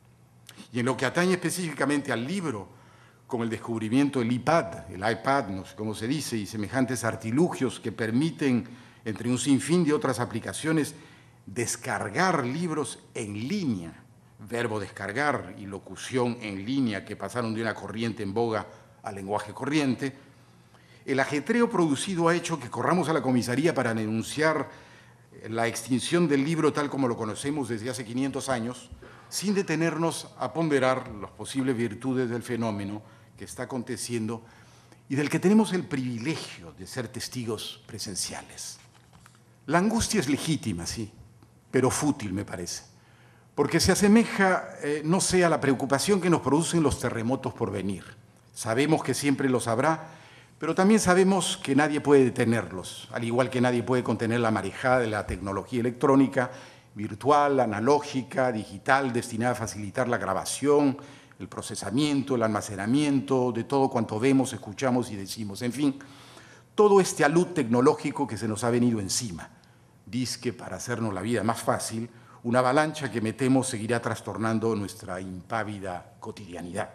Y en lo que atañe específicamente al libro, con el descubrimiento del iPad, el iPad, no sé cómo se dice, y semejantes artilugios que permiten, entre un sinfín de otras aplicaciones, descargar libros en línea, verbo descargar y locución en línea que pasaron de una corriente en boga al lenguaje corriente, el ajetreo producido ha hecho que corramos a la comisaría para denunciar la extinción del libro tal como lo conocemos desde hace quinientos años, sin detenernos a ponderar las posibles virtudes del fenómeno que está aconteciendo y del que tenemos el privilegio de ser testigos presenciales. La angustia es legítima, sí, pero fútil me parece, porque se asemeja, eh, no sé, a la preocupación que nos producen los terremotos por venir. Sabemos que siempre los habrá, pero también sabemos que nadie puede detenerlos, al igual que nadie puede contener la marejada de la tecnología electrónica, virtual, analógica, digital, destinada a facilitar la grabación, el procesamiento, el almacenamiento de todo cuanto vemos, escuchamos y decimos. En fin, todo este alud tecnológico que se nos ha venido encima. Dizque para hacernos la vida más fácil, una avalancha que me temo seguirá trastornando nuestra impávida cotidianidad.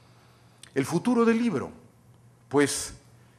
El futuro del libro, pues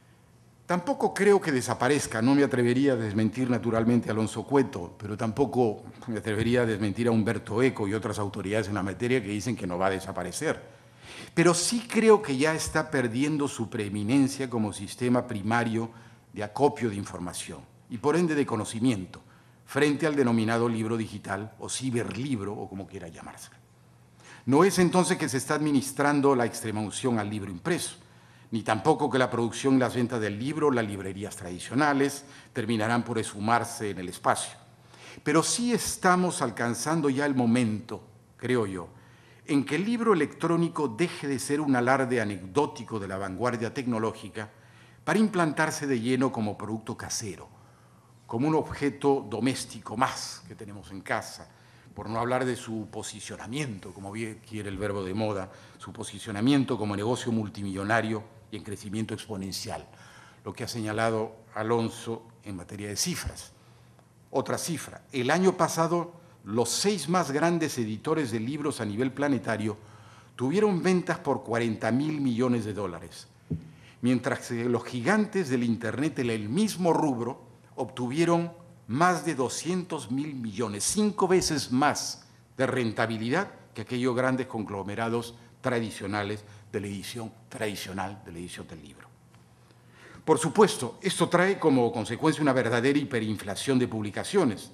tampoco creo que desaparezca. No me atrevería a desmentir naturalmente a Alonso Cueto, pero tampoco me atrevería a desmentir a Humberto Eco y otras autoridades en la materia que dicen que no va a desaparecer. Pero sí creo que ya está perdiendo su preeminencia como sistema primario de acopio de información y por ende de conocimiento, frente al denominado libro digital o ciberlibro o como quiera llamarse. No es entonces que se está administrando la extremaunción al libro impreso, ni tampoco que la producción y las ventas del libro, las librerías tradicionales, terminarán por esfumarse en el espacio. Pero sí estamos alcanzando ya el momento, creo yo, en que el libro electrónico deje de ser un alarde anecdótico de la vanguardia tecnológica para implantarse de lleno como producto casero, como un objeto doméstico más que tenemos en casa, por no hablar de su posicionamiento, como bien quiere el verbo de moda, su posicionamiento como negocio multimillonario y en crecimiento exponencial, lo que ha señalado Alonso en materia de cifras. Otra cifra, el año pasado los seis más grandes editores de libros a nivel planetario tuvieron ventas por cuarenta mil millones de dólares, mientras que los gigantes del Internet en el mismo rubro obtuvieron más de doscientos mil millones, cinco veces más de rentabilidad que aquellos grandes conglomerados tradicionales de la edición tradicional, de la edición del libro. Por supuesto, esto trae como consecuencia una verdadera hiperinflación de publicaciones,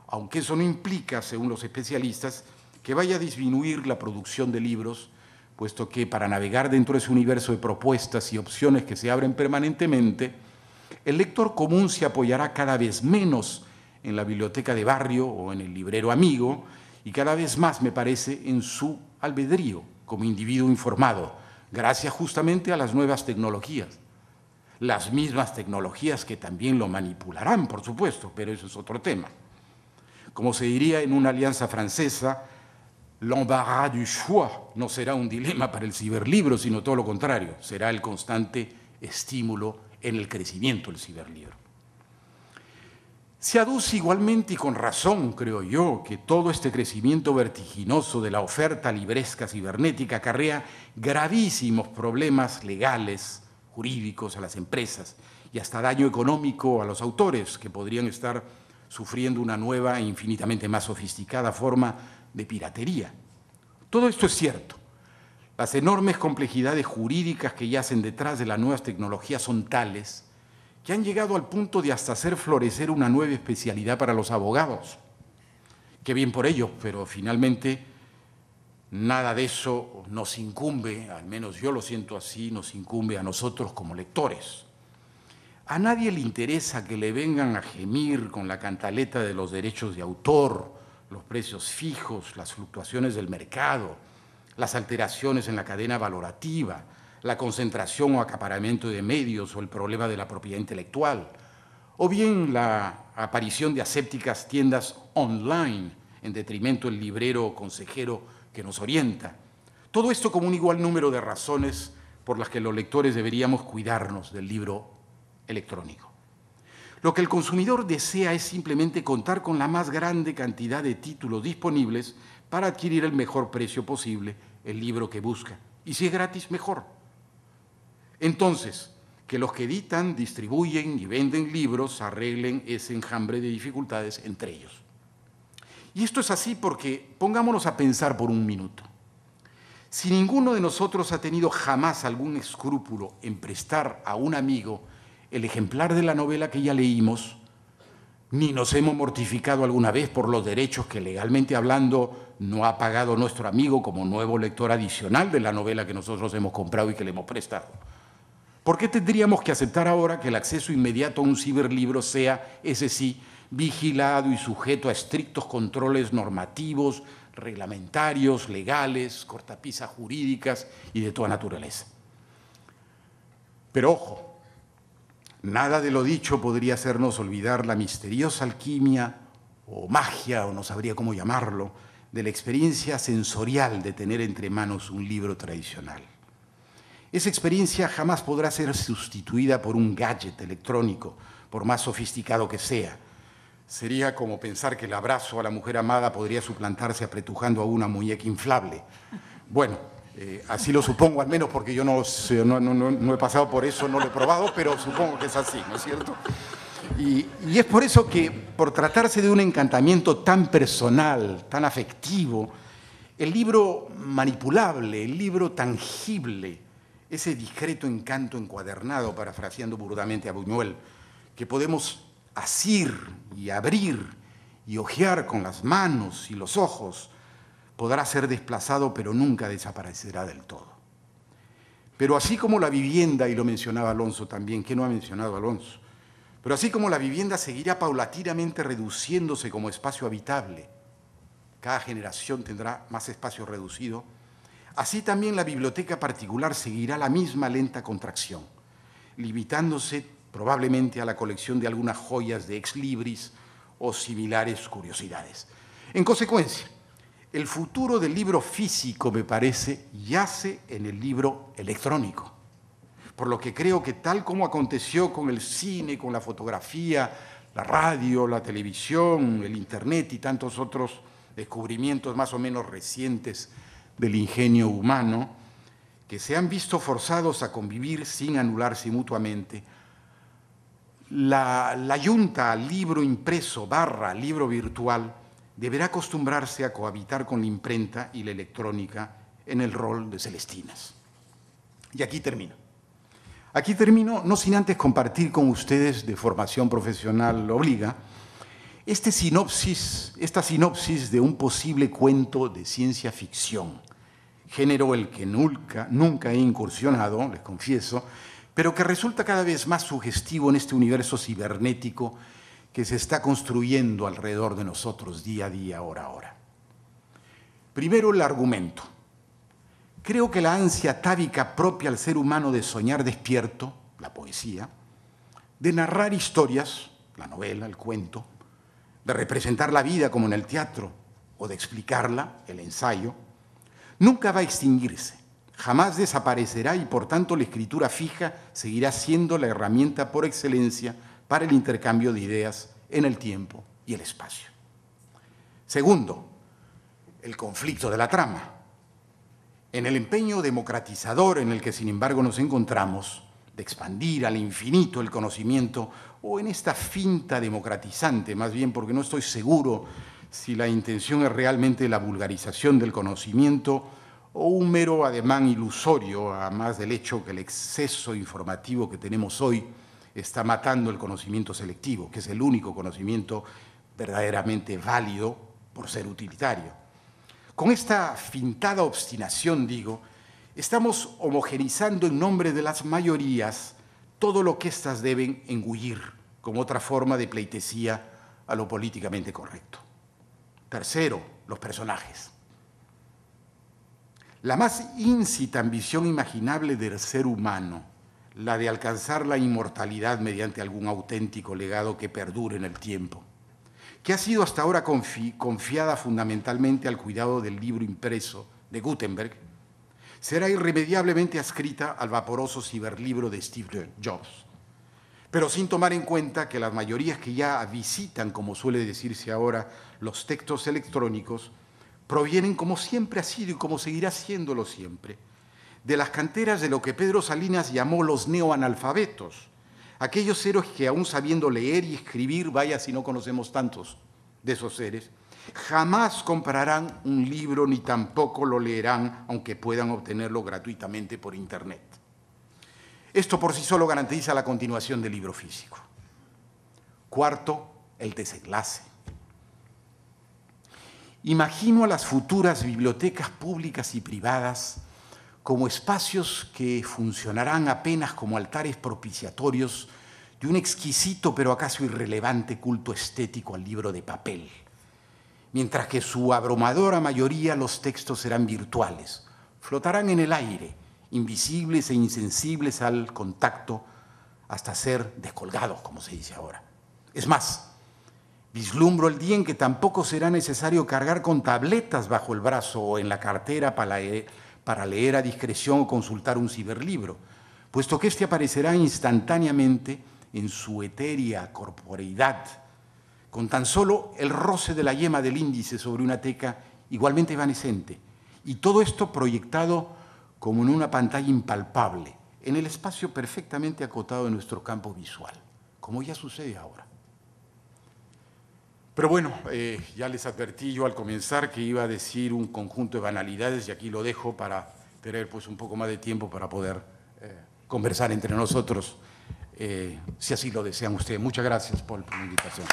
aunque eso no implica, según los especialistas, que vaya a disminuir la producción de libros, puesto que para navegar dentro de ese universo de propuestas y opciones que se abren permanentemente, el lector común se apoyará cada vez menos en la biblioteca de barrio o en el librero amigo y cada vez más, me parece, en su albedrío como individuo informado, gracias justamente a las nuevas tecnologías. Las mismas tecnologías que también lo manipularán, por supuesto, pero eso es otro tema. Como se diría en una alianza francesa, l'embarras du choix no será un dilema para el ciberlibro, sino todo lo contrario, será el constante estímulo en el crecimiento del ciberlibro. Se aduce igualmente y con razón, creo yo, que todo este crecimiento vertiginoso de la oferta libresca cibernética acarrea gravísimos problemas legales, jurídicos a las empresas y hasta daño económico a los autores que podrían estar sufriendo una nueva e infinitamente más sofisticada forma de piratería. Todo esto es cierto. Las enormes complejidades jurídicas que yacen detrás de las nuevas tecnologías son tales que han llegado al punto de hasta hacer florecer una nueva especialidad para los abogados. Qué bien por ellos, pero finalmente nada de eso nos incumbe, al menos yo lo siento así, nos incumbe a nosotros como lectores. A nadie le interesa que le vengan a gemir con la cantaleta de los derechos de autor, los precios fijos, las fluctuaciones del mercado, las alteraciones en la cadena valorativa, la concentración o acaparamiento de medios o el problema de la propiedad intelectual, o bien la aparición de asépticas tiendas online en detrimento del librero o consejero que nos orienta. Todo esto como un igual número de razones por las que los lectores deberíamos cuidarnos del libro electrónico. Lo que el consumidor desea es simplemente contar con la más grande cantidad de títulos disponibles para adquirir el mejor precio posible el libro que busca. Y si es gratis, mejor. Entonces, que los que editan, distribuyen y venden libros arreglen ese enjambre de dificultades entre ellos. Y esto es así porque, pongámonos a pensar por un minuto, si ninguno de nosotros ha tenido jamás algún escrúpulo en prestar a un amigo el ejemplar de la novela que ya leímos, ni nos hemos mortificado alguna vez por los derechos que legalmente hablando no ha pagado nuestro amigo como nuevo lector adicional de la novela que nosotros hemos comprado y que le hemos prestado, ¿por qué tendríamos que aceptar ahora que el acceso inmediato a un ciberlibro sea, ese sí, vigilado y sujeto a estrictos controles normativos, reglamentarios, legales, cortapisas jurídicas y de toda naturaleza? Pero ojo, nada de lo dicho podría hacernos olvidar la misteriosa alquimia o magia, o no sabría cómo llamarlo, de la experiencia sensorial de tener entre manos un libro tradicional. Esa experiencia jamás podrá ser sustituida por un gadget electrónico, por más sofisticado que sea. Sería como pensar que el abrazo a la mujer amada podría suplantarse apretujando a una muñeca inflable. Bueno, eh, así lo supongo, al menos porque yo no, no, no, no he pasado por eso, no lo he probado, pero supongo que es así, ¿no es cierto? Y, y es por eso que, por tratarse de un encantamiento tan personal, tan afectivo, el libro manipulable, el libro tangible, ese discreto encanto encuadernado, parafraseando burdamente a Buñuel, que podemos asir y abrir y hojear con las manos y los ojos, podrá ser desplazado, pero nunca desaparecerá del todo. Pero así como la vivienda, y lo mencionaba Alonso también, ¿qué no ha mencionado Alonso? Pero así como la vivienda seguirá paulatinamente reduciéndose como espacio habitable, cada generación tendrá más espacio reducido, así también la biblioteca particular seguirá la misma lenta contracción, limitándose probablemente a la colección de algunas joyas de ex libris o similares curiosidades. En consecuencia, el futuro del libro físico, me parece, yace en el libro electrónico, por lo que creo que tal como aconteció con el cine, con la fotografía, la radio, la televisión, el internet y tantos otros descubrimientos más o menos recientes del ingenio humano, que se han visto forzados a convivir sin anularse mutuamente, la, la yunta al libro impreso barra libro virtual deberá acostumbrarse a cohabitar con la imprenta y la electrónica en el rol de celestinas. Y aquí termino. Aquí termino, no sin antes compartir con ustedes, de formación profesional obliga, Este sinopsis, esta sinopsis de un posible cuento de ciencia ficción, género el que nunca, nunca he incursionado, les confieso, pero que resulta cada vez más sugestivo en este universo cibernético que se está construyendo alrededor de nosotros día a día, hora a hora. Primero, el argumento. Creo que la ansia atávica propia al ser humano de soñar despierto, la poesía, de narrar historias, la novela, el cuento, de representar la vida como en el teatro o de explicarla, el ensayo, nunca va a extinguirse, jamás desaparecerá y por tanto la escritura fija seguirá siendo la herramienta por excelencia para el intercambio de ideas en el tiempo y el espacio. Segundo, el conflicto de la trama. En el empeño democratizador en el que sin embargo nos encontramos, de expandir al infinito el conocimiento, o en esta finta democratizante, más bien porque no estoy seguro si la intención es realmente la vulgarización del conocimiento o un mero ademán ilusorio, a más del hecho que el exceso informativo que tenemos hoy está matando el conocimiento selectivo, que es el único conocimiento verdaderamente válido por ser utilitario. Con esta fintada obstinación, digo, estamos homogenizando en nombre de las mayorías todo lo que éstas deben engullir como otra forma de pleitesía a lo políticamente correcto. Tercero, los personajes. La más íncita ambición imaginable del ser humano, la de alcanzar la inmortalidad mediante algún auténtico legado que perdure en el tiempo, que ha sido hasta ahora confi- confiada fundamentalmente al cuidado del libro impreso de Gutenberg, será irremediablemente adscrita al vaporoso ciberlibro de Steve Jobs, pero sin tomar en cuenta que las mayorías que ya visitan, como suele decirse ahora, los textos electrónicos, provienen, como siempre ha sido y como seguirá siéndolo siempre, de las canteras de lo que Pedro Salinas llamó los neoanalfabetos, aquellos seres que aún sabiendo leer y escribir, vaya si no conocemos tantos de esos seres, jamás comprarán un libro ni tampoco lo leerán, aunque puedan obtenerlo gratuitamente por Internet. Esto por sí solo garantiza la continuación del libro físico. Cuarto, el desenlace. Imagino a las futuras bibliotecas públicas y privadas como espacios que funcionarán apenas como altares propiciatorios de un exquisito pero acaso irrelevante culto estético al libro de papel, mientras que su abrumadora mayoría los textos serán virtuales, flotarán en el aire, invisibles e insensibles al contacto, hasta ser descolgados, como se dice ahora. Es más, vislumbro el día en que tampoco será necesario cargar con tabletas bajo el brazo o en la cartera para leer, para leer a discreción o consultar un ciberlibro, puesto que éste aparecerá instantáneamente en su etérea corporeidad, con tan solo el roce de la yema del índice sobre una teca igualmente evanescente, y todo esto proyectado como en una pantalla impalpable, en el espacio perfectamente acotado de nuestro campo visual, como ya sucede ahora. Pero bueno, eh, ya les advertí yo al comenzar que iba a decir un conjunto de banalidades y aquí lo dejo para tener pues, un poco más de tiempo para poder eh, conversar entre nosotros, eh, si así lo desean ustedes. Muchas gracias, Paul, por la invitación.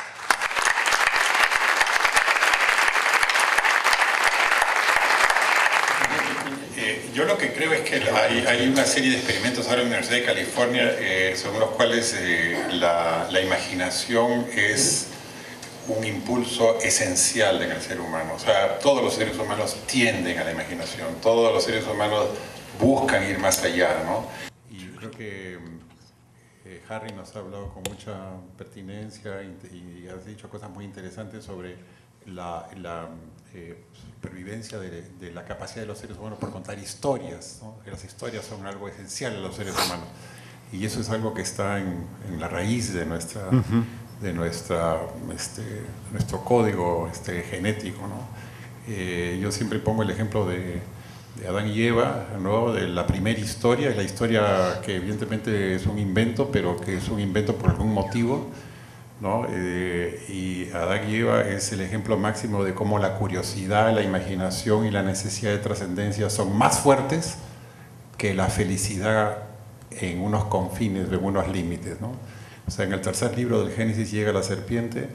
Yo lo que creo es que hay, hay una serie de experimentos ahora en la Universidad de California eh, según los cuales eh, la, la imaginación es un impulso esencial en el ser humano. O sea, todos los seres humanos tienden a la imaginación, todos los seres humanos buscan ir más allá, ¿no? Y creo que eh, Harry nos ha hablado con mucha pertinencia y, y has dicho cosas muy interesantes sobre la, la eh, supervivencia de, de la capacidad de los seres humanos por contar historias, ¿no? Que las historias son algo esencial en los seres humanos y eso es algo que está en, en la raíz de nuestra, uh-huh. de nuestra, este, nuestro código este, genético, ¿no? Eh, yo siempre pongo el ejemplo de, de Adán y Eva, ¿no? De la primera historia, la historia que evidentemente es un invento, pero que es un invento por algún motivo, ¿no? Eh, y Adán y Eva es el ejemplo máximo de cómo la curiosidad, la imaginación y la necesidad de trascendencia son más fuertes que la felicidad en unos confines, en unos límites, ¿no? O sea, en el tercer libro del Génesis llega la serpiente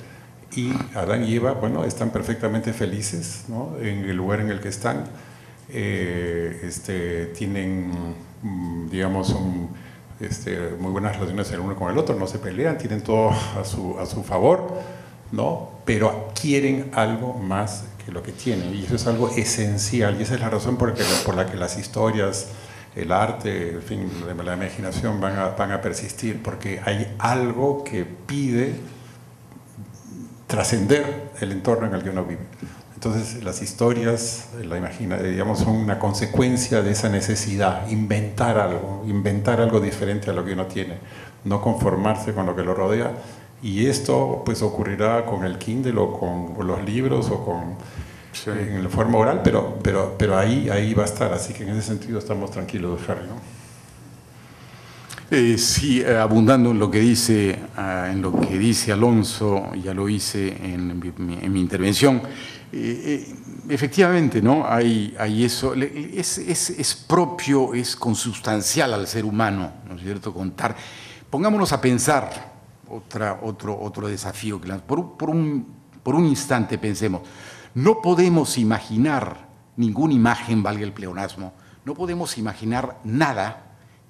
y Adán y Eva, bueno, están perfectamente felices, ¿no?, en el lugar en el que están. Eh, este, tienen, digamos, un, este, muy buenas relaciones el uno con el otro, no se pelean, tienen todo a su, a su favor, ¿no?, pero quieren algo más que lo que tienen, y eso es algo esencial, y esa es la razón por, que, por la que las historias, el arte, en fin, la imaginación van a, van a persistir, porque hay algo que pide trascender el entorno en el que uno vive. Entonces las historias, la imagina, digamos, son una consecuencia de esa necesidad, inventar algo, inventar algo diferente a lo que uno tiene, no conformarse con lo que lo rodea, y esto pues ocurrirá con el Kindle o con los libros o con, sí, en la forma oral, pero, pero, pero ahí, ahí va a estar, así que en ese sentido estamos tranquilos, Harry, ¿no? Eh, sí, eh, abundando en lo que dice, uh, en lo que dice Alonso, ya lo hice en mi, en mi intervención. Eh, eh, efectivamente, ¿no? Hay, hay eso, es, es, es propio, es consustancial al ser humano, ¿no es cierto? Contar. Pongámonos a pensar, otra, otro, otro desafío, que por, por, un, por un instante pensemos, no podemos imaginar ninguna imagen, valga el pleonasmo, no podemos imaginar nada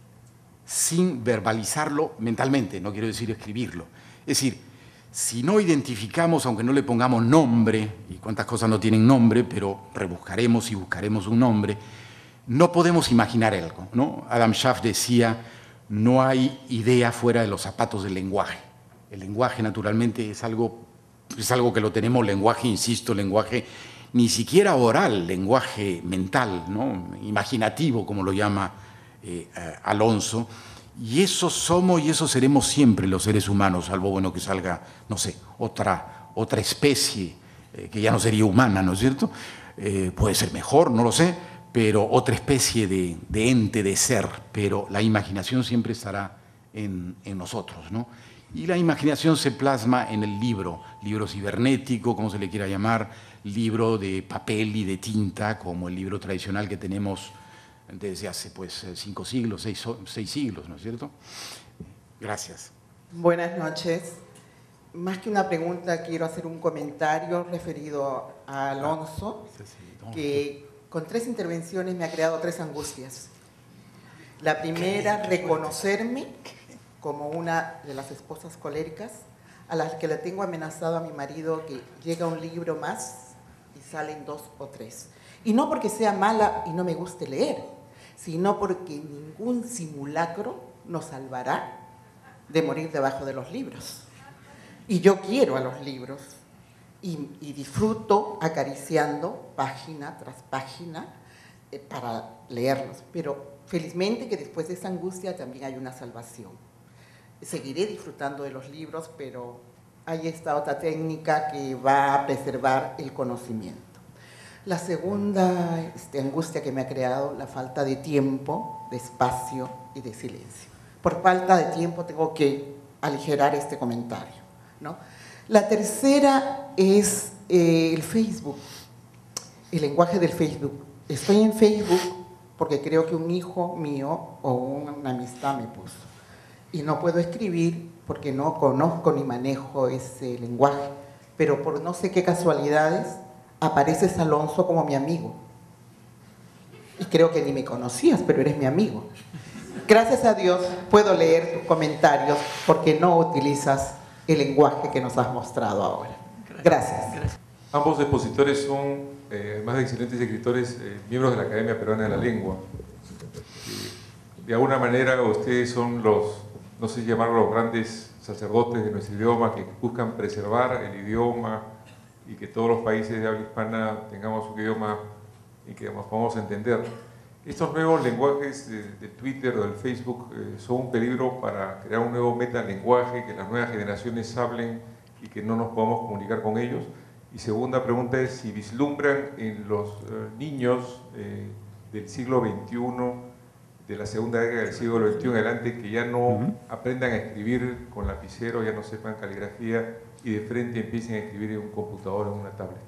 sin verbalizarlo mentalmente, no quiero decir escribirlo. Es decir, si no identificamos, aunque no le pongamos nombre, y cuántas cosas no tienen nombre, pero rebuscaremos y buscaremos un nombre, no podemos imaginar algo, ¿no? Adam Schaff decía, no hay idea fuera de los zapatos del lenguaje. El lenguaje, naturalmente, es algo, es algo que lo tenemos, lenguaje, insisto, lenguaje ni siquiera oral, lenguaje mental, ¿no?, imaginativo, como lo llama Eh, eh, Alonso, y eso somos y eso seremos siempre los seres humanos, salvo, bueno, que salga, no sé, otra, otra especie eh, que ya no sería humana, ¿no es cierto? Eh, puede ser mejor, no lo sé, pero otra especie de, de ente, de ser, pero la imaginación siempre estará en, en nosotros, ¿no? Y la imaginación se plasma en el libro, libro cibernético, como se le quiera llamar, libro de papel y de tinta, como el libro tradicional que tenemos desde hace pues cinco siglos, seis, seis siglos, ¿no es cierto? Gracias. Buenas noches. Más que una pregunta, quiero hacer un comentario referido a Alonso, que con tres intervenciones me ha creado tres angustias. La primera, reconocerme como una de las esposas coléricas a las que le tengo amenazado a mi marido que llega un libro más y salen dos o tres. Y no porque sea mala y no me guste leer, sino porque ningún simulacro nos salvará de morir debajo de los libros. Y yo quiero a los libros y, y disfruto acariciando página tras página eh, para leerlos. Pero felizmente que después de esa angustia también hay una salvación. Seguiré disfrutando de los libros, pero hay esta otra técnica que va a preservar el conocimiento. La segunda este, angustia que me ha creado, la falta de tiempo, de espacio y de silencio. Por falta de tiempo tengo que aligerar este comentario, ¿no? La tercera es eh, el Facebook, el lenguaje del Facebook. Estoy en Facebook porque creo que un hijo mío o una amistad me puso. Y no puedo escribir porque no conozco ni manejo ese lenguaje, pero por no sé qué casualidades apareces, Alonso, como mi amigo. Y creo que ni me conocías, pero eres mi amigo. Gracias a Dios puedo leer tus comentarios porque no utilizas el lenguaje que nos has mostrado ahora. Gracias. Gracias. Ambos expositores son, eh, además de excelentes escritores, eh, miembros de la Academia Peruana de la Lengua. Y de alguna manera ustedes son los, no sé si llamarlos los grandes sacerdotes de nuestro idioma, que buscan preservar el idioma y que todos los países de habla hispana tengamos un idioma y que nos podamos entender. Estos nuevos lenguajes de, de Twitter o del Facebook eh, son un peligro para crear un nuevo metalenguaje, que las nuevas generaciones hablen y que no nos podamos comunicar con ellos. Y segunda pregunta es si vislumbran en los eh, niños eh, del siglo veintiuno, de la segunda década del siglo veintiuno en adelante, que ya no uh-huh. aprendan a escribir con lapicero, ya no sepan caligrafía y de frente empiecen a escribir en un computador o en una tablet.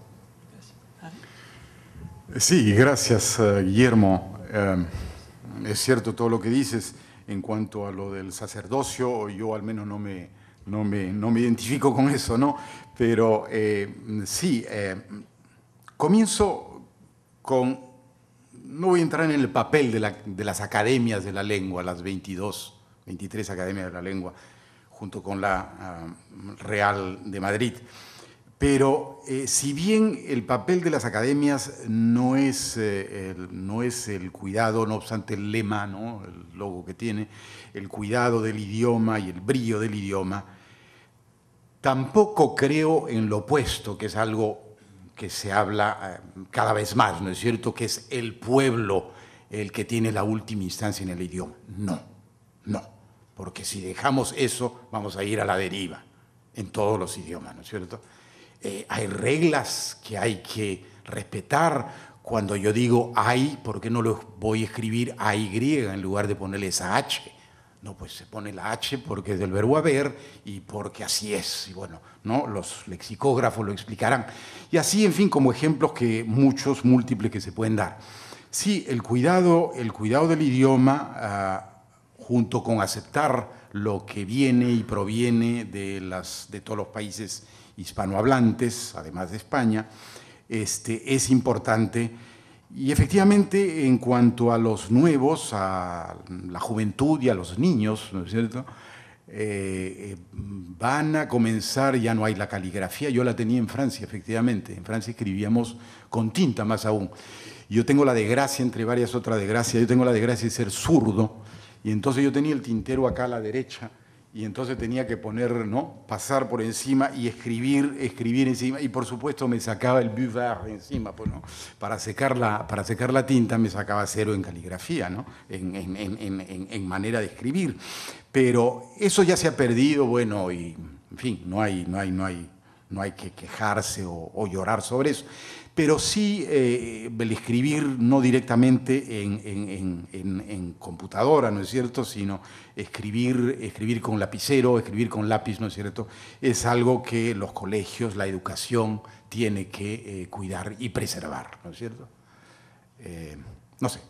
Sí, gracias, uh, Guillermo. Uh, es cierto todo lo que dices en cuanto a lo del sacerdocio. Yo al menos no me, no, me, no me identifico con eso, ¿no? Pero eh, sí, eh, comienzo con, no voy a entrar en el papel de, la, de las academias de la lengua, las veintidós, veintitrés academias de la lengua, junto con la uh, Real de Madrid. Pero eh, si bien el papel de las academias no es, eh, el, no es el cuidado, no obstante el lema, ¿no?, el logo que tiene, el cuidado del idioma y el brillo del idioma, tampoco creo en lo opuesto, que es algo que se habla eh, cada vez más, ¿no es cierto?, que es el pueblo el que tiene la última instancia en el idioma. No, no, porque si dejamos eso vamos a ir a la deriva en todos los idiomas, ¿no es cierto? Eh, hay reglas que hay que respetar. Cuando yo digo hay, ¿por qué no lo voy a escribir A Y en lugar de ponerle esa H? No, pues se pone la H porque es del verbo haber y porque así es. Y bueno, ¿no?, los lexicógrafos lo explicarán. Y así, en fin, como ejemplos que muchos, múltiples que se pueden dar. Sí, el cuidado, el cuidado del idioma, uh, junto con aceptar lo que viene y proviene de, las, de todos los países hispanohablantes, además de España, este, es importante. Y efectivamente, en cuanto a los nuevos, a la juventud y a los niños, ¿no es cierto?, eh, van a comenzar, ya no hay la caligrafía, yo la tenía en Francia, efectivamente, en Francia escribíamos con tinta más aún. Yo tengo la desgracia, entre varias otras desgracias, yo tengo la desgracia de ser zurdo, y entonces yo tenía el tintero acá a la derecha, y entonces tenía que poner, ¿no?, pasar por encima y escribir, escribir encima, y por supuesto me sacaba el buvard encima, pues, ¿no?, para secar la, para secar la tinta me sacaba cero en caligrafía, ¿no?, en, en, en, en, en manera de escribir. Pero eso ya se ha perdido, bueno, y en fin, no hay, no hay, no hay, no hay que quejarse o, o llorar sobre eso. Pero sí eh, el escribir no directamente en, en, en, en computadora, ¿no es cierto?, sino escribir, escribir con lapicero, escribir con lápiz, ¿no es cierto?, es algo que los colegios, la educación, tiene que eh, cuidar y preservar, ¿no es cierto? Eh, no sé.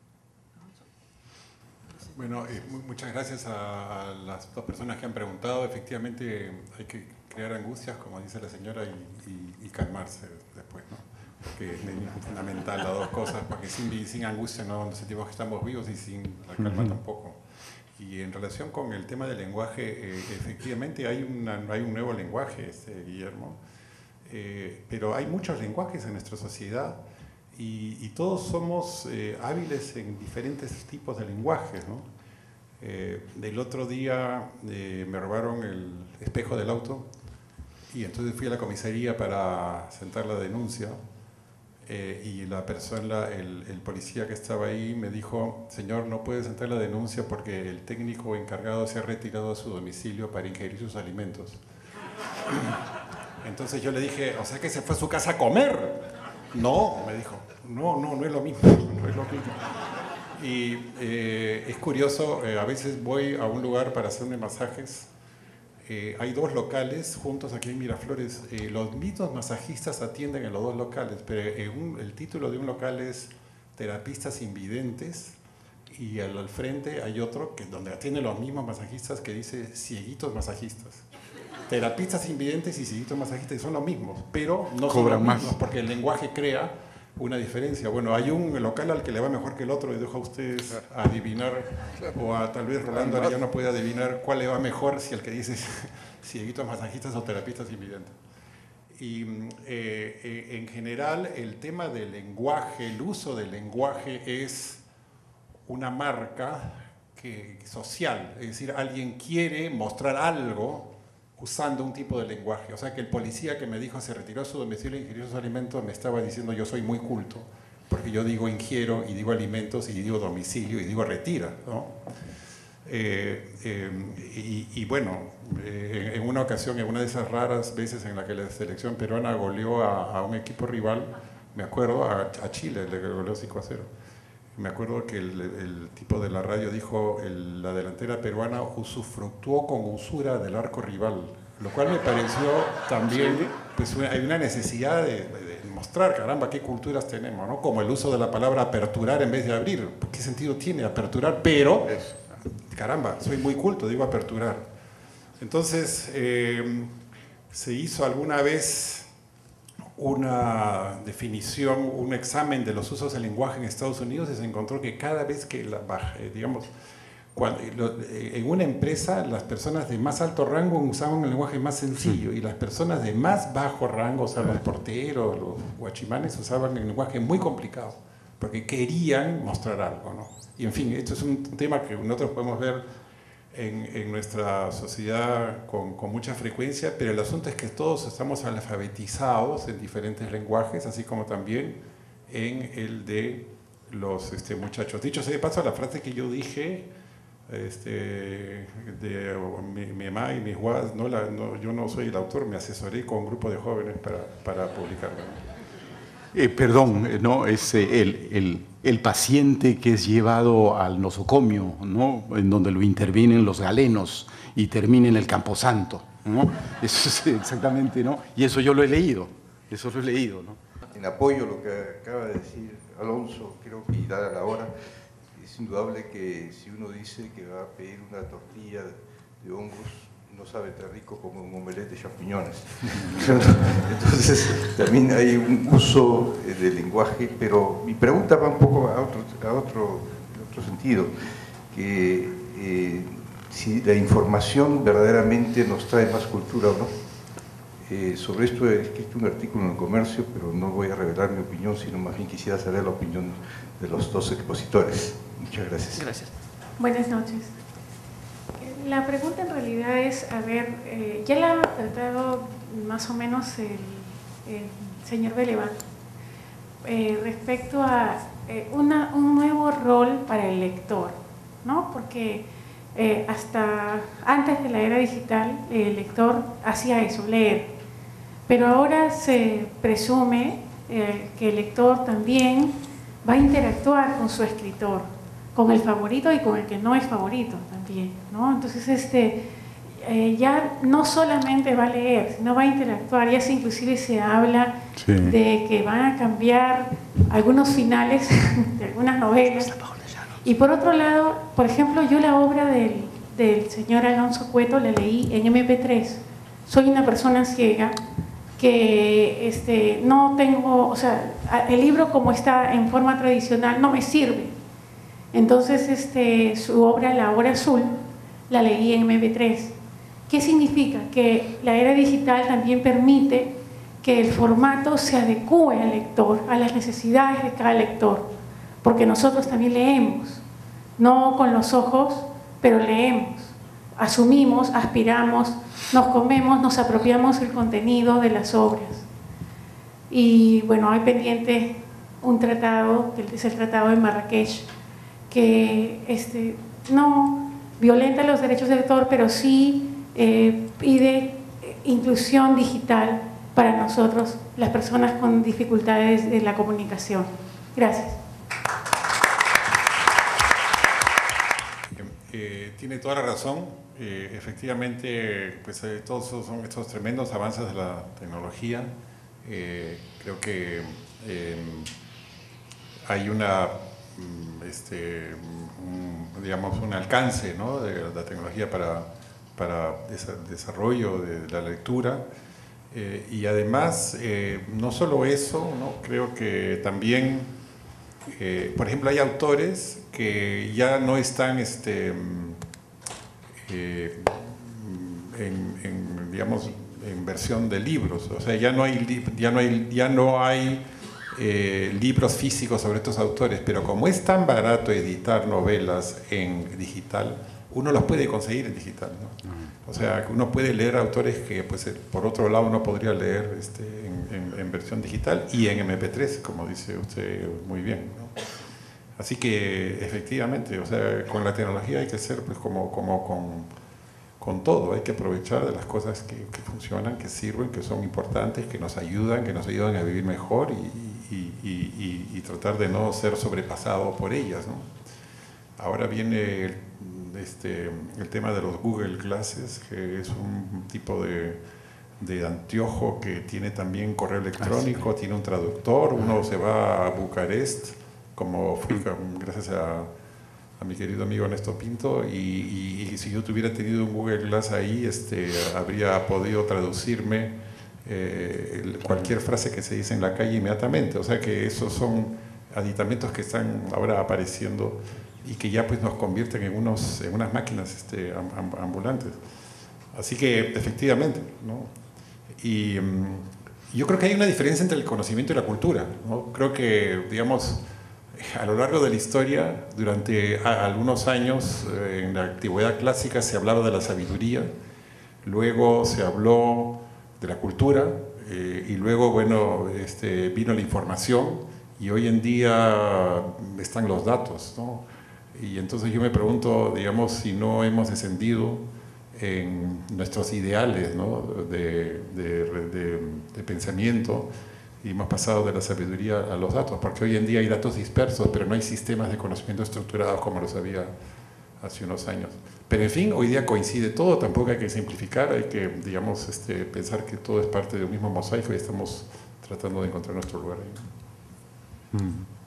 Bueno, eh, muchas gracias a, a las dos personas que han preguntado. Efectivamente hay que crear angustias, como dice la señora, y, y, y calmarse después, ¿no? Porque es fundamental las dos cosas, porque sin, sin angustia no nos sentimos que estamos vivos y sin la calma uh-huh. tampoco. Y en relación con el tema del lenguaje, eh, efectivamente hay, una, hay un nuevo lenguaje, este, Guillermo, eh, pero hay muchos lenguajes en nuestra sociedad y, y todos somos eh, hábiles en diferentes tipos de lenguajes, ¿no? Eh, del otro día eh, me robaron el espejo del auto y entonces fui a la comisaría para sentar la denuncia. Eh, y la persona, el, el policía que estaba ahí me dijo: señor, no puede sentar la denuncia porque el técnico encargado se ha retirado a su domicilio para ingerir sus alimentos. Entonces yo le dije: o sea que se fue a su casa a comer. No, me dijo, no, no, no es lo mismo, no es lo mismo. Y eh, es curioso, eh, a veces voy a un lugar para hacerme masajes. Eh, hay dos locales juntos aquí en Miraflores. Eh, los mismos masajistas atienden en los dos locales, pero eh, un, el título de un local es Terapistas Invidentes y al, al frente hay otro que, donde atienden los mismos masajistas, que dice Cieguitos Masajistas. Terapistas Invidentes y Cieguitos Masajistas son los mismos, pero no son los mismos porque el lenguaje crea una diferencia. Bueno, hay un local al que le va mejor que el otro y dejo a ustedes adivinar, o a tal vez Rolando Arellano puede adivinar cuál le va mejor, si el que dice cieguitos masajistas o terapistas invidentes. Y eh, eh, en general el tema del lenguaje, el uso del lenguaje es una marca que, social, es decir, alguien quiere mostrar algo usando un tipo de lenguaje. O sea que el policía que me dijo se retiró a su domicilio e ingirió sus alimentos me estaba diciendo: yo soy muy culto, porque yo digo ingiero y digo alimentos y digo domicilio y digo retira, ¿no? Eh, eh, y, y bueno, eh, en una ocasión, en una de esas raras veces en la que la selección peruana goleó a, a un equipo rival, me acuerdo, a, a Chile, le goleó cinco a cero. Me acuerdo que el, el tipo de la radio dijo: el, la delantera peruana usufructuó con usura del arco rival, lo cual me pareció también, pues una, hay una necesidad de, de mostrar, caramba, qué culturas tenemos, ¿no? Como el uso de la palabra aperturar en vez de abrir. ¿Qué sentido tiene aperturar? Pero, caramba, soy muy culto, digo aperturar. Entonces, eh, se hizo alguna vez una definición, un examen de los usos del lenguaje en Estados Unidos y se encontró que cada vez que, la, digamos, cuando, en una empresa las personas de más alto rango usaban el lenguaje más sencillo y las personas de más bajo rango, o sea, los porteros, los guachimanes, usaban el lenguaje muy complicado porque querían mostrar algo, ¿no? Y en fin, esto es un tema que nosotros podemos ver en, en nuestra sociedad con, con mucha frecuencia, pero el asunto es que todos estamos alfabetizados en diferentes lenguajes, así como también en el de los este, muchachos. Dicho sea de paso, la frase que yo dije este, de mi, mi mamá y mis guas, no la, no, yo no soy el autor, me asesoré con un grupo de jóvenes para, para publicarla. Eh, perdón, no, es eh, el, el, el paciente que es llevado al nosocomio, ¿no? En donde lo intervienen los galenos y termina en el Camposanto, ¿no? Eso es exactamente, ¿no? Y eso yo lo he leído, eso lo he leído, ¿no? En apoyo a lo que acaba de decir Alonso, creo que y dada la hora, es indudable que si uno dice que va a pedir una tortilla de hongos, no sabe tan rico como un omelette de champiñones. Entonces, también hay un uso del lenguaje, pero mi pregunta va un poco a otro, a otro, a otro sentido, que eh, si la información verdaderamente nos trae más cultura o no. Eh, sobre esto he escrito un artículo en El Comercio, pero no voy a revelar mi opinión, sino más bien quisiera saber la opinión de los dos expositores. Muchas gracias. Gracias. Buenas noches. La pregunta en realidad es, a ver, eh, ya la ha tratado más o menos el, el señor Belevat, eh, respecto a eh, una, un nuevo rol para el lector, ¿no? Porque eh, hasta antes de la era digital el lector hacía eso, leer, pero ahora se presume eh, que el lector también va a interactuar con su escritor, con el favorito y con el que no es favorito también, ¿no? Entonces, este, eh, ya no solamente va a leer, sino va a interactuar, ya se, inclusive se habla sí. de que van a cambiar algunos finales de algunas novelas. Y por otro lado, por ejemplo, yo la obra del, del señor Alonso Cueto la leí en eme pe tres. Soy una persona ciega que este, no tengo, o sea, el libro como está en forma tradicional no me sirve. Entonces, este, su obra, La Hora Azul, la leí en eme pe tres. ¿Qué significa? Que la era digital también permite que el formato se adecue al lector, a las necesidades de cada lector, porque nosotros también leemos, no con los ojos, pero leemos, asumimos, aspiramos, nos comemos, nos apropiamos el contenido de las obras. Y bueno, hay pendiente un tratado, que es el Tratado de Marrakech, que este, no violenta los derechos de autor, pero sí eh, pide inclusión digital para nosotros, las personas con dificultades de la comunicación. Gracias. Eh, tiene toda la razón. Eh, efectivamente, pues, eh, todos son estos tremendos avances de la tecnología. Eh, creo que eh, hay una Este, un, digamos, un alcance, ¿no? de la tecnología para, para el desarrollo de la lectura eh, y además eh, no solo eso, ¿no? Creo que también eh, por ejemplo hay autores que ya no están este, eh, en, en, digamos, en versión de libros, o sea, ya no hay, ya no hay, ya no hay Eh, libros físicos sobre estos autores, pero como es tan barato editar novelas en digital, uno los puede conseguir en digital, ¿no? O sea, uno puede leer autores que pues, por otro lado no podría leer este, en, en, en versión digital y en eme pe tres, como dice usted muy bien, ¿no? Así que efectivamente, o sea, con la tecnología hay que ser pues, como, como con, con todo, hay que aprovechar de las cosas que, que funcionan, que sirven, que son importantes, que nos ayudan, que nos ayudan a vivir mejor y, Y, y, y tratar de no ser sobrepasado por ellas, ¿no? Ahora viene el, este, el tema de los Google Glasses, que es un tipo de, de anteojo que tiene también correo electrónico, tiene un traductor, uno se va a Bucarest, como fui gracias a, a mi querido amigo Ernesto Pinto, y, y, y si yo tuviera tenido un Google Glass ahí, este, habría podido traducirme eh, cualquier frase que se dice en la calle inmediatamente. O sea que esos son aditamentos que están ahora apareciendo y que ya pues nos convierten en, unos, en unas máquinas este, ambulantes. Así que efectivamente, ¿no? Y um, yo creo que hay una diferencia entre el conocimiento y la cultura, ¿no? Creo que, digamos, a lo largo de la historia, durante a, algunos años, eh, en la antigüedad clásica se hablaba de la sabiduría, luego se habló de la cultura, eh, y luego, bueno, este, vino la información, y hoy en día están los datos, ¿no? Y entonces yo me pregunto, digamos, si no hemos descendido en nuestros ideales, ¿no? de, de, de, de pensamiento, y hemos pasado de la sabiduría a los datos, porque hoy en día hay datos dispersos, pero no hay sistemas de conocimiento estructurados como los había hace unos años. Pero en fin, hoy día coincide todo, tampoco hay que simplificar, hay que, digamos, este, pensar que todo es parte de un mismo mosaico y estamos tratando de encontrar nuestro lugar ahí.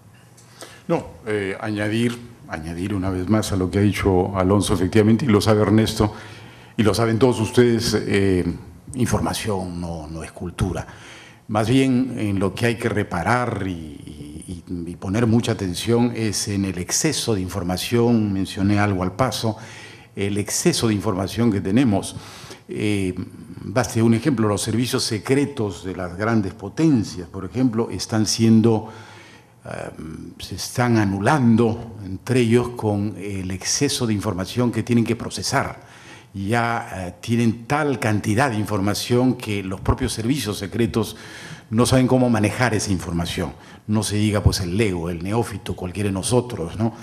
No, eh, añadir, añadir una vez más a lo que ha dicho Alonso, efectivamente, y lo sabe Ernesto, y lo saben todos ustedes, eh, información no, no es cultura. Más bien en lo que hay que reparar y, y, y poner mucha atención es en el exceso de información. Mencioné algo al paso, el exceso de información que tenemos. Eh, baste un ejemplo, los servicios secretos de las grandes potencias, por ejemplo, están siendo, uh, se están anulando entre ellos con el exceso de información que tienen que procesar. Ya eh, tienen tal cantidad de información que los propios servicios secretos no saben cómo manejar esa información. No se diga pues el lego, el neófito, cualquiera de nosotros, ¿no?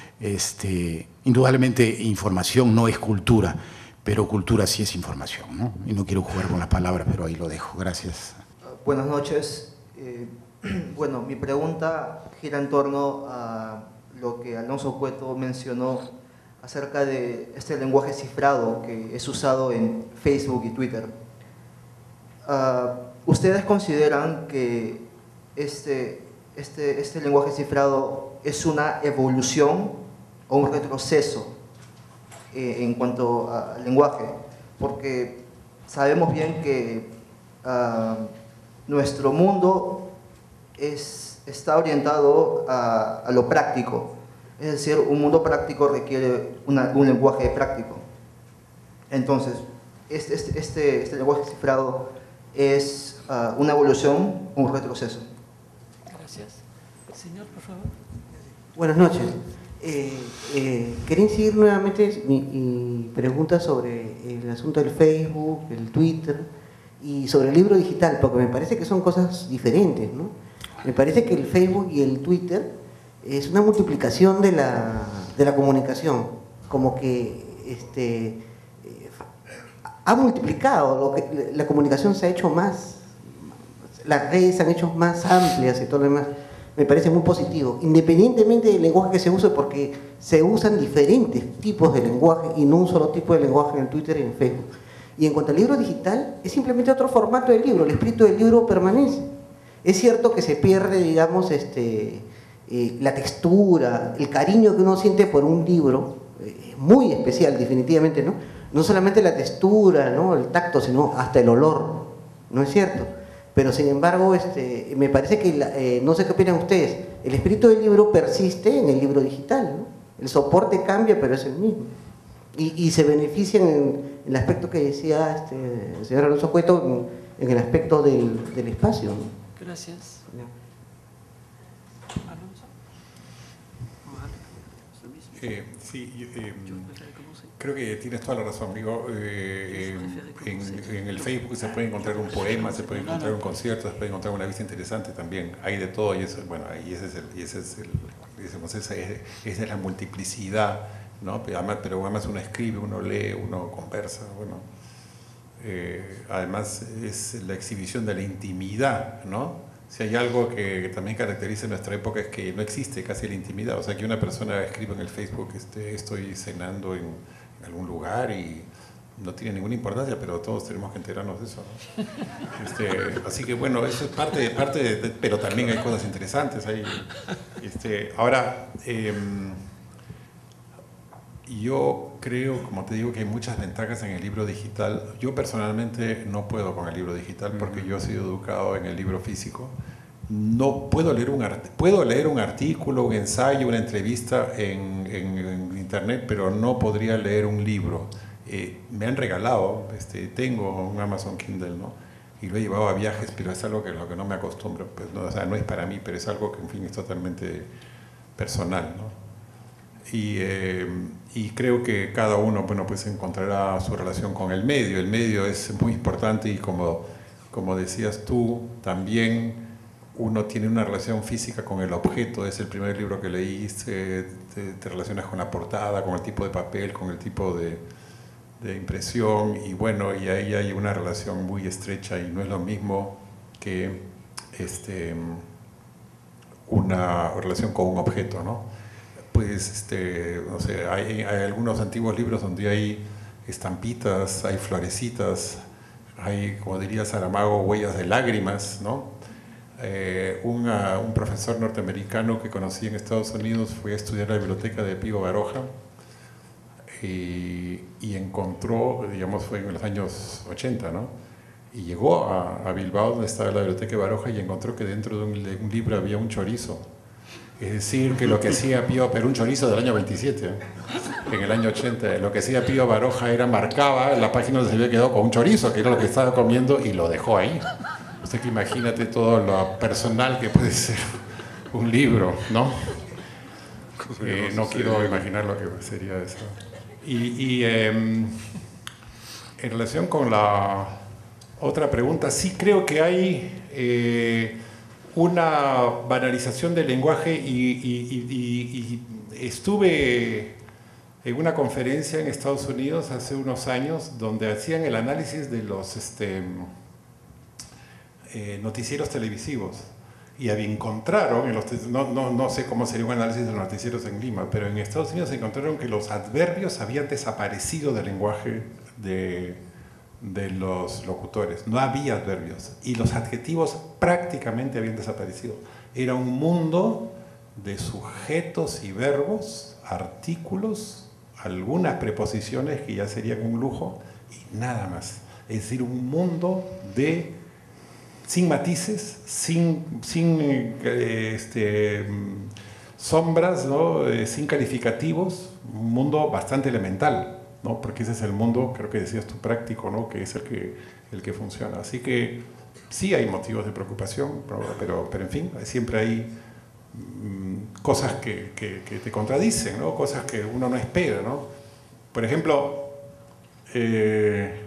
Este, indudablemente información no es cultura, pero cultura sí es información, ¿no? Y no quiero jugar con las palabras, pero ahí lo dejo. Gracias. Buenas noches. Eh, bueno, mi pregunta gira en torno a lo que Alonso Cueto mencionó acerca de este lenguaje cifrado que es usado en Facebook y Twitter. Uh, ¿Ustedes consideran que este, este, este lenguaje cifrado es una evolución o un retroceso eh, en cuanto al lenguaje? Porque sabemos bien que uh, nuestro mundo es, está orientado a, a lo práctico. Es decir, un mundo práctico requiere una, un lenguaje práctico. Entonces, este, este, este, este lenguaje cifrado es uh, una evolución o un retroceso. Gracias. Señor, por favor. Buenas noches. Eh, eh, quería incidir nuevamente mi, mi pregunta sobre el asunto del Facebook, el Twitter y sobre el libro digital, porque me parece que son cosas diferentes, ¿no? Me parece que el Facebook y el Twitter es una multiplicación de la, de la comunicación, como que este, eh, ha multiplicado, lo que, la comunicación se ha hecho más, las redes se han hecho más amplias y todo lo demás. Me parece muy positivo, independientemente del lenguaje que se use, porque se usan diferentes tipos de lenguaje y no un solo tipo de lenguaje en el Twitter y en Facebook. Y en cuanto al libro digital, es simplemente otro formato del libro, el espíritu del libro permanece. Es cierto que se pierde, digamos, este... Eh, la textura, el cariño que uno siente por un libro, eh, muy especial definitivamente, ¿no? No solamente la textura, ¿no? El tacto, sino hasta el olor, ¿no es cierto? Pero sin embargo, este, me parece que, la, eh, no sé qué opinan ustedes, el espíritu del libro persiste en el libro digital, ¿no? El soporte cambia, pero es el mismo. Y, y se benefician en, en el aspecto que decía este, el señor Alonso Cueto, en, en el aspecto del, del espacio, ¿no? Gracias. ¿No? Eh, sí, eh, creo que tienes toda la razón, amigo. Eh, en, en el Facebook se puede encontrar un poema, se puede encontrar un concierto, se puede encontrar una vista interesante también. Hay de todo y eso, bueno, y ese es el, y ese es el, digamos, esa es, esa es la multiplicidad, ¿no? Pero además, pero además uno escribe, uno lee, uno conversa, bueno. Eh, además es la exhibición de la intimidad, ¿no? Si hay algo que, que también caracteriza nuestra época es que no existe casi la intimidad, o sea que una persona escribe en el Facebook este, estoy cenando en, en algún lugar y no tiene ninguna importancia, pero todos tenemos que enterarnos de eso, ¿no? Este, así que bueno, eso es parte de, parte de, de, pero también hay cosas interesantes ahí. Este, ahora, eh, Yo creo, como te digo, que hay muchas ventajas en el libro digital. Yo personalmente no puedo con el libro digital porque yo he sido educado en el libro físico. No puedo leer un, art puedo leer un artículo, un ensayo, una entrevista en, en, en internet, pero no podría leer un libro. Eh, me han regalado, este, tengo un Amazon Kindle, ¿no? Y lo he llevado a viajes, pero es algo que lo que no me acostumbro. Pues, no, o sea, no es para mí, pero es algo que, en fin, es totalmente personal, ¿no? Y, eh, y creo que cada uno, bueno, pues encontrará su relación con el medio. El medio es muy importante y como, como decías tú, también uno tiene una relación física con el objeto. Es el primer libro que leí, te, te, te relacionas con la portada, con el tipo de papel, con el tipo de, de impresión y bueno, y ahí hay una relación muy estrecha y no es lo mismo que este, una relación con un objeto, ¿no? Pues, este, no sé, hay, hay algunos antiguos libros donde hay estampitas, hay florecitas, hay, como diría Saramago, huellas de lágrimas, ¿no? Eh, un, uh, un profesor norteamericano que conocí en Estados Unidos fue a estudiar la biblioteca de Pío Baroja y, y encontró, digamos, fue en los años ochenta, ¿no? Y llegó a, a Bilbao, donde estaba la biblioteca de Baroja, y encontró que dentro de un, de un libro había un chorizo. Es decir, que lo que hacía Pío, pero un chorizo del año veintisiete, ¿eh? En el año ochenta, lo que hacía Pío Baroja era marcaba la página donde se había quedado con un chorizo, que era lo que estaba comiendo, y lo dejó ahí. Usted que imagínate todo lo personal que puede ser un libro, ¿no? Eh, no quiero imaginar lo que sería eso. Y, y eh, en relación con la otra pregunta, sí creo que hay eh, una banalización del lenguaje y, y, y, y estuve en una conferencia en Estados Unidos hace unos años donde hacían el análisis de los este, eh, noticieros televisivos y encontraron, en los, no, no, no sé cómo sería un análisis de los noticieros en Lima, pero en Estados Unidos encontraron que los adverbios habían desaparecido del lenguaje de, de los locutores. No había adverbios y los adjetivos prácticamente habían desaparecido. Era un mundo de sujetos y verbos, artículos, algunas preposiciones que ya serían un lujo y nada más. Es decir, un mundo de sin matices, sin, sin eh, este, sombras, ¿no? eh, sin calificativos, un mundo bastante elemental, ¿no? Porque ese es el mundo, creo que decías tú, práctico, ¿no? Que es el que, el que funciona. Así que sí hay motivos de preocupación, pero, pero, pero en fin, siempre hay mmm, cosas que, que, que te contradicen, ¿no? Cosas que uno no espera, ¿no? Por ejemplo, eh,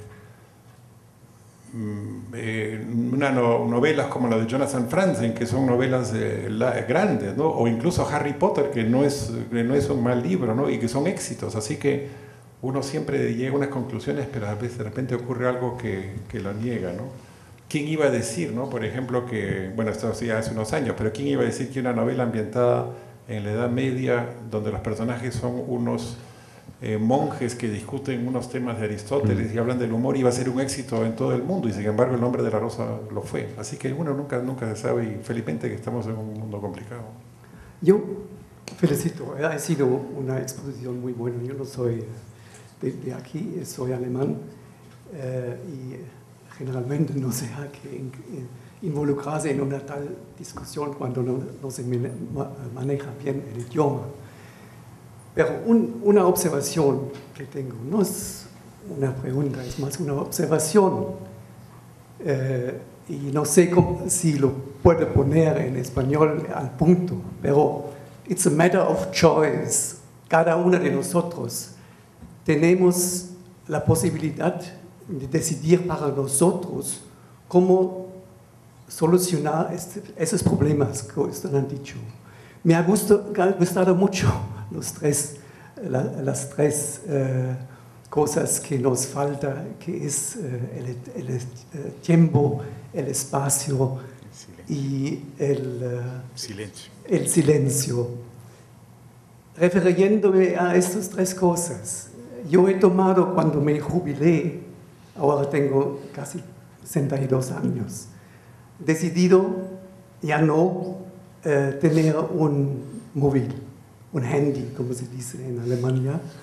Eh, una no, novelas como la de Jonathan Franzen, que son novelas eh, la, grandes, ¿no? O incluso Harry Potter, que no, es, que no es un mal libro, ¿no? Y que son éxitos, así que uno siempre llega a unas conclusiones, pero a veces de repente ocurre algo que, que lo niega, ¿no? ¿Quién iba a decir, ¿no? Por ejemplo, que, bueno, esto sí hace unos años, pero ¿quién iba a decir que una novela ambientada en la Edad Media, donde los personajes son unos Eh, monjes que discuten unos temas de Aristóteles y hablan del humor, iba a ser un éxito en todo el mundo, y sin embargo El nombre de la rosa lo fue? Así que uno nunca, nunca se sabe, y felizmente que estamos en un mundo complicado. Yo felicito, ha sido una exposición muy buena. Yo no soy de, de aquí, soy alemán, eh, y generalmente no se hay que in, involucrarse en una tal discusión cuando no, no se maneja bien el idioma. Pero un, una observación que tengo, no es una pregunta, es más una observación, eh, y no sé cómo, si lo puedo poner en español al punto, pero it's a matter of choice. Cada uno de nosotros tenemos la posibilidad de decidir para nosotros cómo solucionar este, esos problemas que ustedes han dicho. Me ha gustado, gustado mucho los tres, la, las tres eh, cosas que nos falta, que es eh, el, el, el tiempo, el espacio el y el eh, silencio. el silencio. Refiriéndome a estas tres cosas, yo he tomado, cuando me jubilé, ahora tengo casi sesenta y dos años, decidido ya no eh, tener un móvil, un handy, como se dice en Alemania,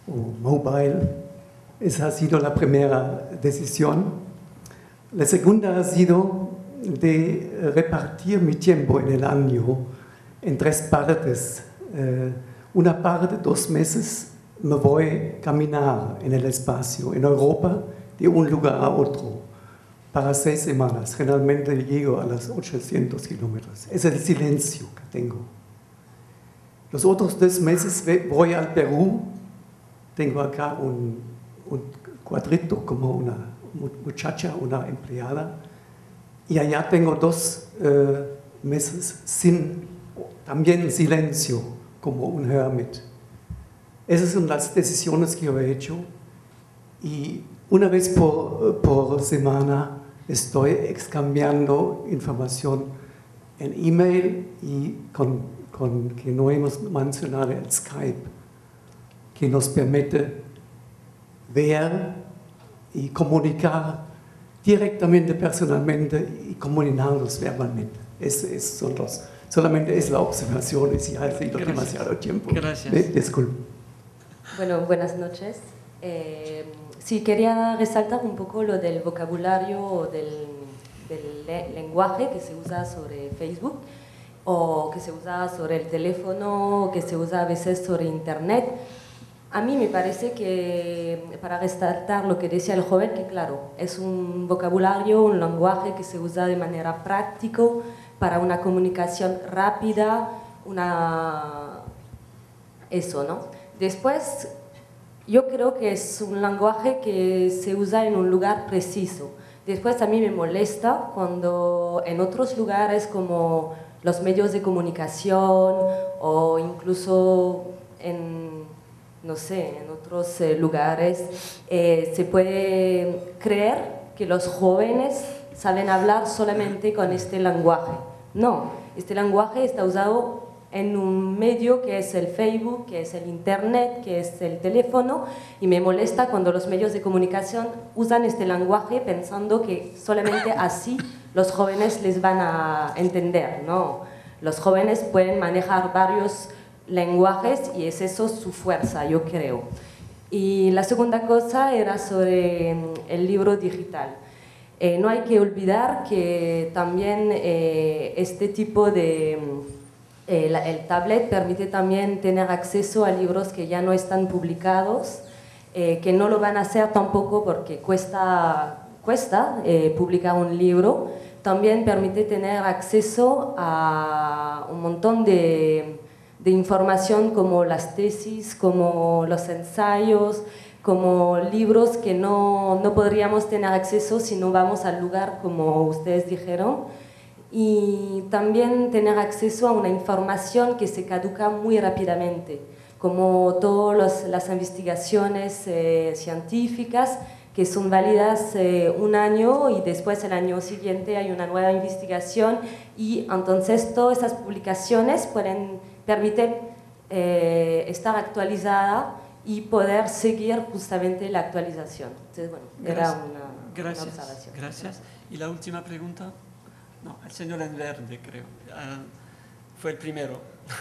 o mobile. Esa ha sido la primera decisión. La segunda ha sido de repartir mi tiempo en el año en tres partes. Eh, una parte, dos meses, me voy a caminar en el espacio, en Europa, de un lugar a otro, para seis semanas. Generalmente llego a los ochocientos kilómetros. Es el silencio que tengo. Los otros dos meses voy al Perú. Tengo acá un, un cuadrito como una muchacha, una empleada. Y allá tengo dos eh, meses sin, también silencio, como un hermit. Esas son las decisiones que yo he hecho. Y una vez por, por semana estoy excambiando información en email y con, con que no hemos mencionado el Skype, que nos permite ver y comunicar directamente, personalmente y comunicarnos verbalmente. Es, es, son los, solamente es la observación y si ha sido demasiado tiempo. Gracias. Me, disculpe. Bueno, buenas noches. Eh, sí, quería resaltar un poco lo del vocabulario o del, del le lenguaje que se usa sobre Facebook o que se usa sobre el teléfono, o que se usa a veces sobre Internet. A mí me parece que, para resaltar lo que decía el joven, que claro, es un vocabulario, un lenguaje que se usa de manera práctica para una comunicación rápida, una... eso, ¿no? Después, yo creo que es un lenguaje que se usa en un lugar preciso. Después a mí me molesta cuando en otros lugares como los medios de comunicación o incluso en, no sé, en otros eh, lugares eh, se puede creer que los jóvenes saben hablar solamente con este lenguaje. No, este lenguaje está usado en un medio que es el Facebook, que es el Internet, que es el teléfono, y me molesta cuando los medios de comunicación usan este lenguaje pensando que solamente así los jóvenes les van a entender. No, los jóvenes pueden manejar varios lenguajes y es eso su fuerza, yo creo. Y la segunda cosa era sobre el libro digital. Eh, no hay que olvidar que también eh, este tipo de... El, el tablet permite también tener acceso a libros que ya no están publicados, eh, que no lo van a hacer tampoco porque cuesta, cuesta eh, publicar un libro. También permite tener acceso a un montón de, de información como las tesis, como los ensayos, como libros que no, no podríamos tener acceso si no vamos al lugar como ustedes dijeron. Y también tener acceso a una información que se caduca muy rápidamente, como todas las investigaciones eh, científicas que son válidas eh, un año y después el año siguiente hay una nueva investigación y entonces todas esas publicaciones pueden permitir eh, estar actualizada y poder seguir justamente la actualización. Entonces, bueno, era una, gracias, una observación. Gracias. ¿Y la última pregunta? No, el señor en verde, creo. Uh, fue el primero.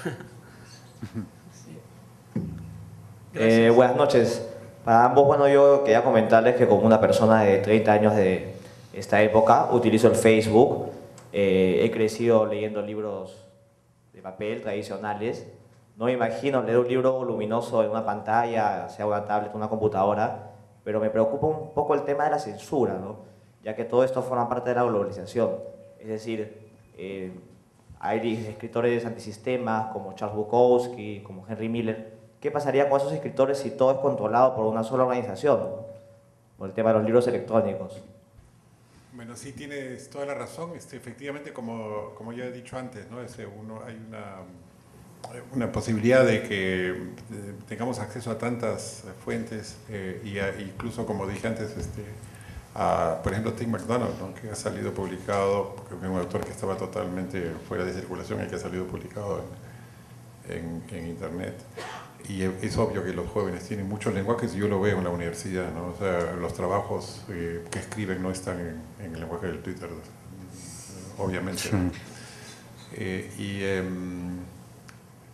Sí. Eh, buenas noches. Para ambos, bueno, yo quería comentarles que como una persona de treinta años de esta época, utilizo el Facebook. Eh, he crecido leyendo libros de papel tradicionales. No me imagino leer un libro voluminoso en una pantalla, sea una tablet o una computadora, pero me preocupa un poco el tema de la censura, ¿no? Ya que todo esto forma parte de la globalización. Es decir, eh, hay escritores antisistemas como Charles Bukowski, como Henry Miller. ¿Qué pasaría con esos escritores si todo es controlado por una sola organización? Por el tema de los libros electrónicos. Bueno, sí, tienes toda la razón. Este, efectivamente, como, como ya he dicho antes, ¿no? Ese uno, hay una, una posibilidad de que eh, tengamos acceso a tantas fuentes eh, y a, incluso, como dije antes, este, a, por ejemplo, Tim McDonald, ¿no? Que ha salido publicado, que es un autor que estaba totalmente fuera de circulación y que ha salido publicado en, en, en Internet. Y es obvio que los jóvenes tienen muchos lenguajes y yo lo veo en la universidad, ¿no? O sea, los trabajos eh, que escriben no están en, en el lenguaje del Twitter, obviamente. Sí. Eh, y eh,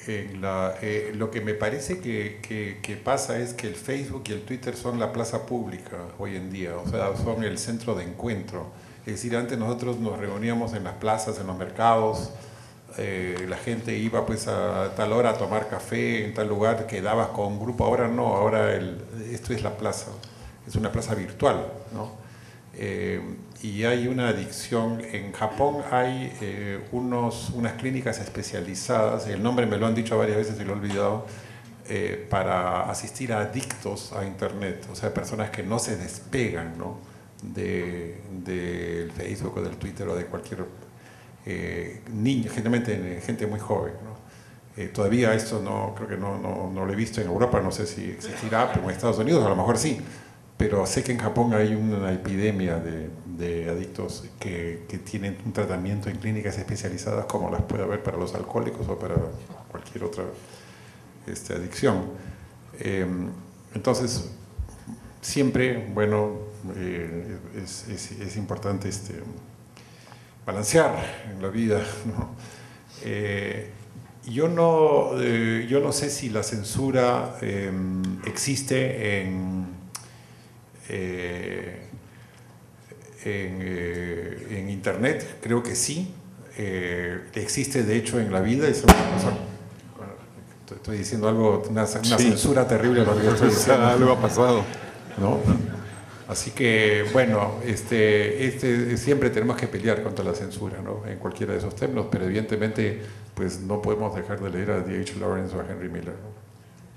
en la, eh, lo que me parece que, que, que pasa es que el Facebook y el Twitter son la plaza pública hoy en día, o sea, son el centro de encuentro. Es decir, antes nosotros nos reuníamos en las plazas, en los mercados, eh, la gente iba pues a tal hora a tomar café en tal lugar, quedabas con un grupo, ahora no, ahora el, esto es la plaza, es una plaza virtual, ¿no? Eh, y hay una adicción. En Japón hay eh, unos, unas clínicas especializadas, el nombre me lo han dicho varias veces y lo he olvidado, eh, para asistir a adictos a Internet, o sea, personas que no se despegan, ¿no?, del de Facebook o del Twitter o de cualquier eh, niño, generalmente gente muy joven, ¿no? Eh, todavía esto no, creo que no, no, no lo he visto en Europa, no sé si existirá, pero en Estados Unidos a lo mejor sí. Pero sé que en Japón hay una epidemia de, de adictos que, que tienen un tratamiento en clínicas especializadas como las puede haber para los alcohólicos o para cualquier otra este, adicción. Eh, entonces, siempre, bueno, eh, es, es, es importante este, balancear en la vida, ¿no? Eh, yo, no, eh, yo no sé si la censura eh, existe en... Eh, en, eh, en Internet, creo que sí, eh, existe de hecho en la vida, es una cosa, bueno, estoy diciendo algo, una, una sí. censura terrible lo que estoy diciendo. Algo ha pasado, ¿no? Así que, bueno, este, este, siempre tenemos que pelear contra la censura, ¿no?, en cualquiera de esos términos, pero evidentemente pues no podemos dejar de leer a D H Lawrence o a Henry Miller, ¿no?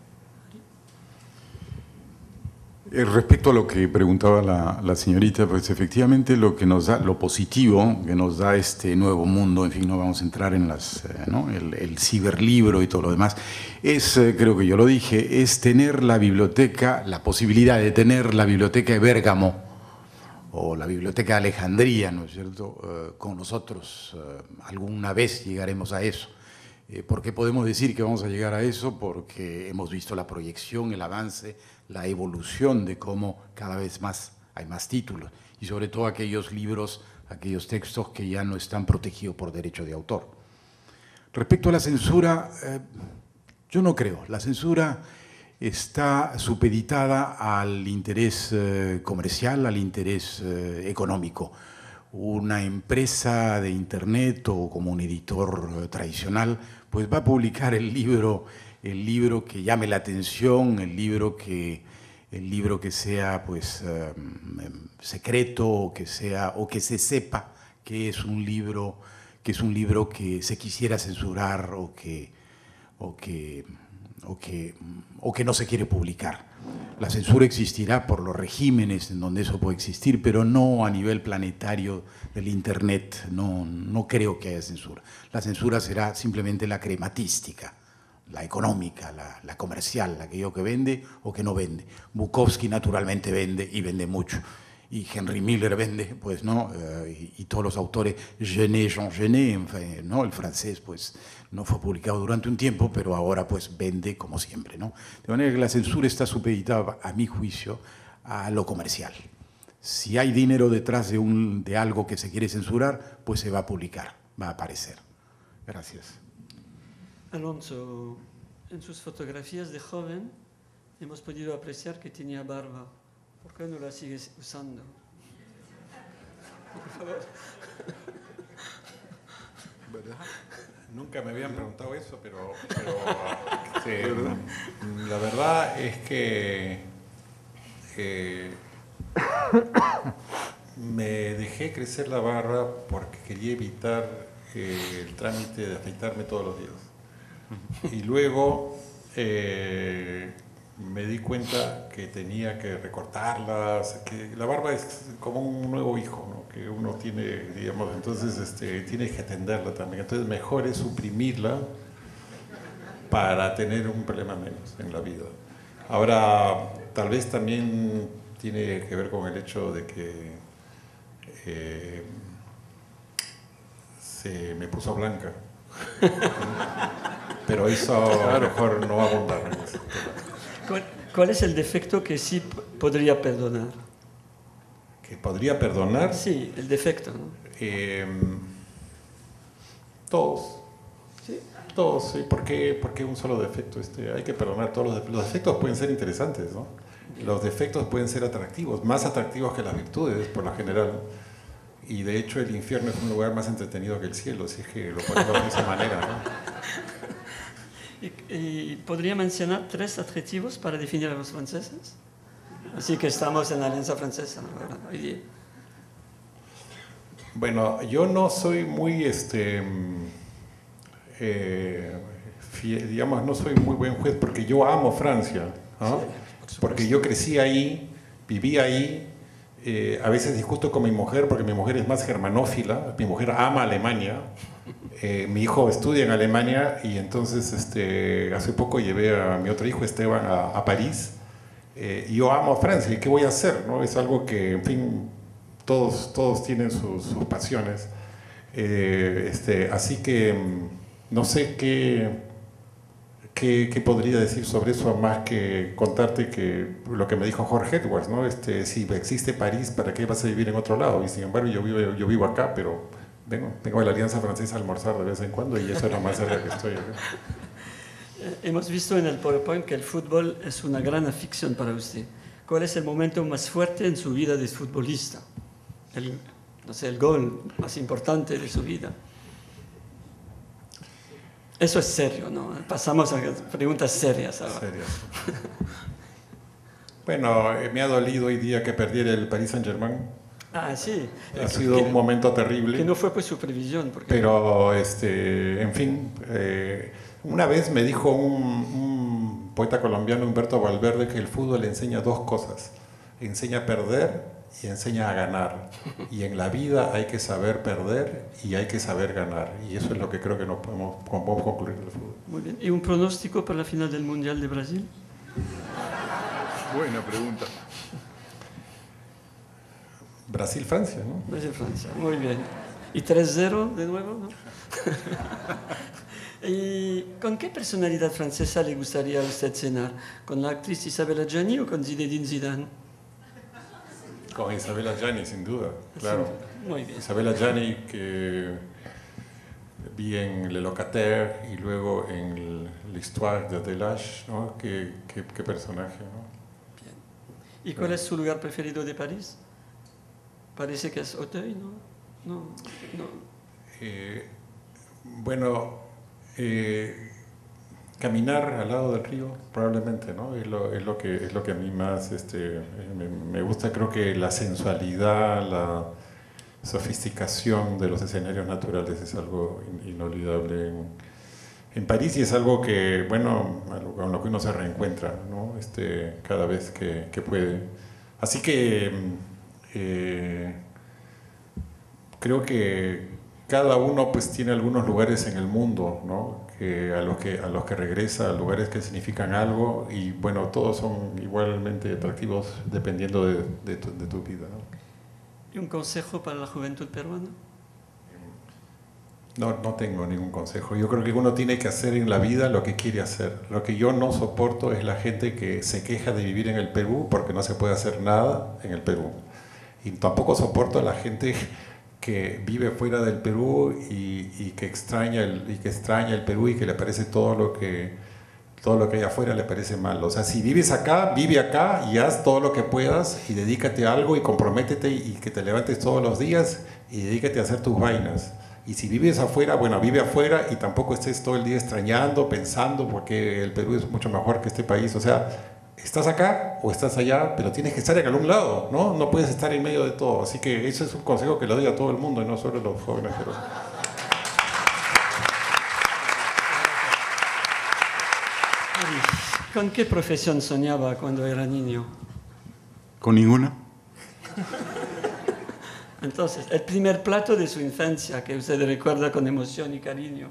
Respecto a lo que preguntaba la, la señorita, pues efectivamente lo que nos da, lo positivo que nos da este nuevo mundo, en fin, no vamos a entrar en las, eh, ¿no?, el, el ciberlibro y todo lo demás, es, eh, creo que yo lo dije, es tener la biblioteca, la posibilidad de tener la biblioteca de Bérgamo o la biblioteca de Alejandría, ¿no es cierto?, eh, con nosotros. Eh, alguna vez llegaremos a eso. Eh, ¿Por qué podemos decir que vamos a llegar a eso? Porque hemos visto la proyección, el avance, la evolución de cómo cada vez más hay más títulos y sobre todo aquellos libros, aquellos textos que ya no están protegidos por derecho de autor. Respecto a la censura, eh, yo no creo. La censura está supeditada al interés eh, comercial, al interés eh, económico. Una empresa de Internet o como un editor eh, tradicional, pues va a publicar el libro el libro que llame la atención, el libro que, el libro que sea pues, eh, secreto o que, sea, o que se sepa que es un libro que, es un libro que se quisiera censurar o que, o, que, o, que, o que no se quiere publicar. La censura existirá por los regímenes en donde eso puede existir, pero no a nivel planetario del Internet. No, no creo que haya censura. La censura será simplemente la crematística, la económica, la, la comercial, aquello que vende o que no vende. Bukowski naturalmente vende y vende mucho. Y Henry Miller vende, pues, ¿no? Uh, y, y todos los autores, Genet, Jean Genet, ¿no? El francés, pues, no fue publicado durante un tiempo, pero ahora, pues, vende como siempre, ¿no? De manera que la censura está supeditada, a mi juicio, a lo comercial. Si hay dinero detrás de, un, de algo que se quiere censurar, pues se va a publicar, va a aparecer. Gracias. Alonso, en sus fotografías de joven hemos podido apreciar que tenía barba. ¿Por qué no la sigues usando? Por favor. ¿Verdad? Nunca me habían preguntado eso, pero, pero este, la verdad es que eh, me dejé crecer la barba porque quería evitar eh, el trámite de afeitarme todos los días. Y luego eh, me di cuenta que tenía que recortarlas, que la barba es como un nuevo hijo, ¿no?, que uno tiene, digamos, entonces este, tiene que atenderla también. Entonces mejor es suprimirla para tener un problema menos en la vida. Ahora, tal vez también tiene que ver con el hecho de que eh, se me puso blanca. Pero eso a lo mejor no va a abundar en eso. ¿Cuál, ¿Cuál es el defecto que sí podría perdonar? ¿Que podría perdonar? Sí, el defecto, ¿no? Eh, todos. ¿Sí? todos, ¿sí? ¿Por qué, por qué un solo defecto? Este, hay que perdonar todos los defectos. Los defectos pueden ser interesantes, ¿no? Los defectos pueden ser atractivos, más atractivos que las virtudes, por lo general. Y de hecho el infierno es un lugar más entretenido que el cielo, si es que lo ponemos de esa manera, ¿no? ¿Y, y podría mencionar tres adjetivos para definir a los franceses? Así que estamos en la Alianza Francesa, ¿verdad? Hoy día. Bueno, yo no soy muy, este, eh, fiel, digamos, no soy muy buen juez porque yo amo Francia, ¿no? Sí, porque yo crecí ahí, viví ahí. Eh, a veces discuto con mi mujer porque mi mujer es más germanófila, mi mujer ama Alemania, eh, mi hijo estudia en Alemania y entonces este, hace poco llevé a mi otro hijo Esteban a, a París. Eh, yo amo Francia y ¿qué voy a hacer? ¿No? Es algo que, en fin, todos, todos tienen sus, sus pasiones. Eh, este, así que no sé qué... ¿Qué, ¿Qué podría decir sobre eso más que contarte que lo que me dijo Jorge Edwards, ¿no? Este, si existe París, ¿para qué vas a vivir en otro lado? Y sin embargo yo vivo, yo vivo acá, pero vengo, vengo a la Alianza Francesa a almorzar de vez en cuando y eso es lo más cerca que estoy acá. Hemos visto en el PowerPoint que el fútbol es una gran afición para usted. ¿Cuál es el momento más fuerte en su vida de futbolista? El, no sé, el gol más importante de su vida. Eso es serio, ¿no? Pasamos a preguntas serias ahora. Serias. Bueno, eh, me ha dolido hoy día que perdiera el Paris Saint-Germain. Ah, sí. Ha sido que, un momento terrible. Que no fue por su previsión. Porque... Pero, este, en fin, eh, una vez me dijo un, un poeta colombiano, Humberto Valverde, que el fútbol enseña dos cosas. Enseña a perder y enseña a ganar. Y en la vida hay que saber perder y hay que saber ganar. Y eso es lo que creo que nos podemos, podemos concluir del fútbol. Muy bien. ¿Y un pronóstico para la final del Mundial de Brasil? Buena pregunta. Brasil-Francia, ¿no? Brasil-Francia, muy bien. ¿Y tres cero de nuevo? ¿No? ¿Y con qué personalidad francesa le gustaría a usted cenar? ¿Con la actriz Isabelle Adjani o con Zinedine Zidane? Con Isabelle Adjani, sin duda, claro. Sí, muy bien. Isabelle Adjani, que vi en Le Locataire y luego en L'Histoire de Delage, ¿no? Qué, qué, qué personaje, ¿no? Bien. ¿Y cuál es su lugar preferido de París? Parece que es Auteuil, ¿no? No, no. Eh, bueno, eh, caminar al lado del río, probablemente, ¿no? Es lo, es lo, que, es lo que a mí más este, me, me gusta. Creo que la sensualidad, la sofisticación de los escenarios naturales es algo in, inolvidable en, en París y es algo que, bueno, con lo que uno se reencuentra, ¿no? Este, cada vez que, que puede. Así que eh, creo que cada uno pues tiene algunos lugares en el mundo, ¿no? Que a, los que, a los que regresa, lugares que significan algo y bueno, todos son igualmente atractivos dependiendo de, de, tu, de tu vida, ¿no? ¿Y un consejo para la juventud peruana? No, no tengo ningún consejo. Yo creo que uno tiene que hacer en la vida lo que quiere hacer. Lo que yo no soporto es la gente que se queja de vivir en el Perú porque no se puede hacer nada en el Perú. Y tampoco soporto a la gente que vive fuera del Perú y, y, que extraña el, y que extraña el Perú y que le parece todo lo que, todo lo que hay afuera le parece mal. O sea, si vives acá, vive acá y haz todo lo que puedas y dedícate a algo y comprométete y que te levantes todos los días y dedícate a hacer tus vainas. Y si vives afuera, bueno, vive afuera y tampoco estés todo el día extrañando, pensando, porque el Perú es mucho mejor que este país. O sea, estás acá o estás allá, pero tienes que estar en algún lado, ¿no? No puedes estar en medio de todo. Así que ese es un consejo que le doy a todo el mundo y no solo a los jóvenes. Pero... ¿Con qué profesión soñaba cuando era niño? Con ninguna. Entonces, el primer plato de su infancia que usted recuerda con emoción y cariño.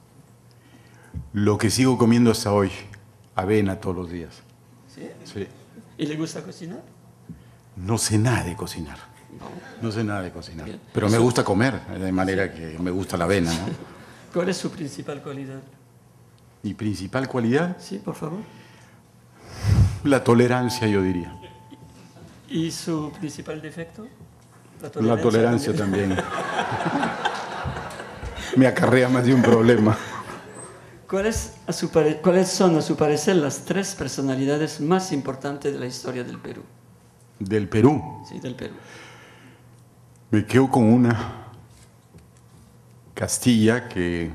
Lo que sigo comiendo hasta hoy, avena todos los días. ¿Sí? Sí. ¿Y le gusta cocinar? No sé nada de cocinar. No, no sé nada de cocinar. Bien. Pero me gusta comer, de manera que me gusta la avena, ¿no? ¿Cuál es su principal cualidad? ¿Mi principal cualidad? Sí, por favor. La tolerancia, yo diría. ¿Y su principal defecto? La tolerancia, la tolerancia también. también. Me acarrea más de un problema. ¿Cuáles, a su pare- ¿Cuáles son, a su parecer, las tres personalidades más importantes de la historia del Perú? Del Perú. Sí, del Perú. Me quedo con una, Castilla, que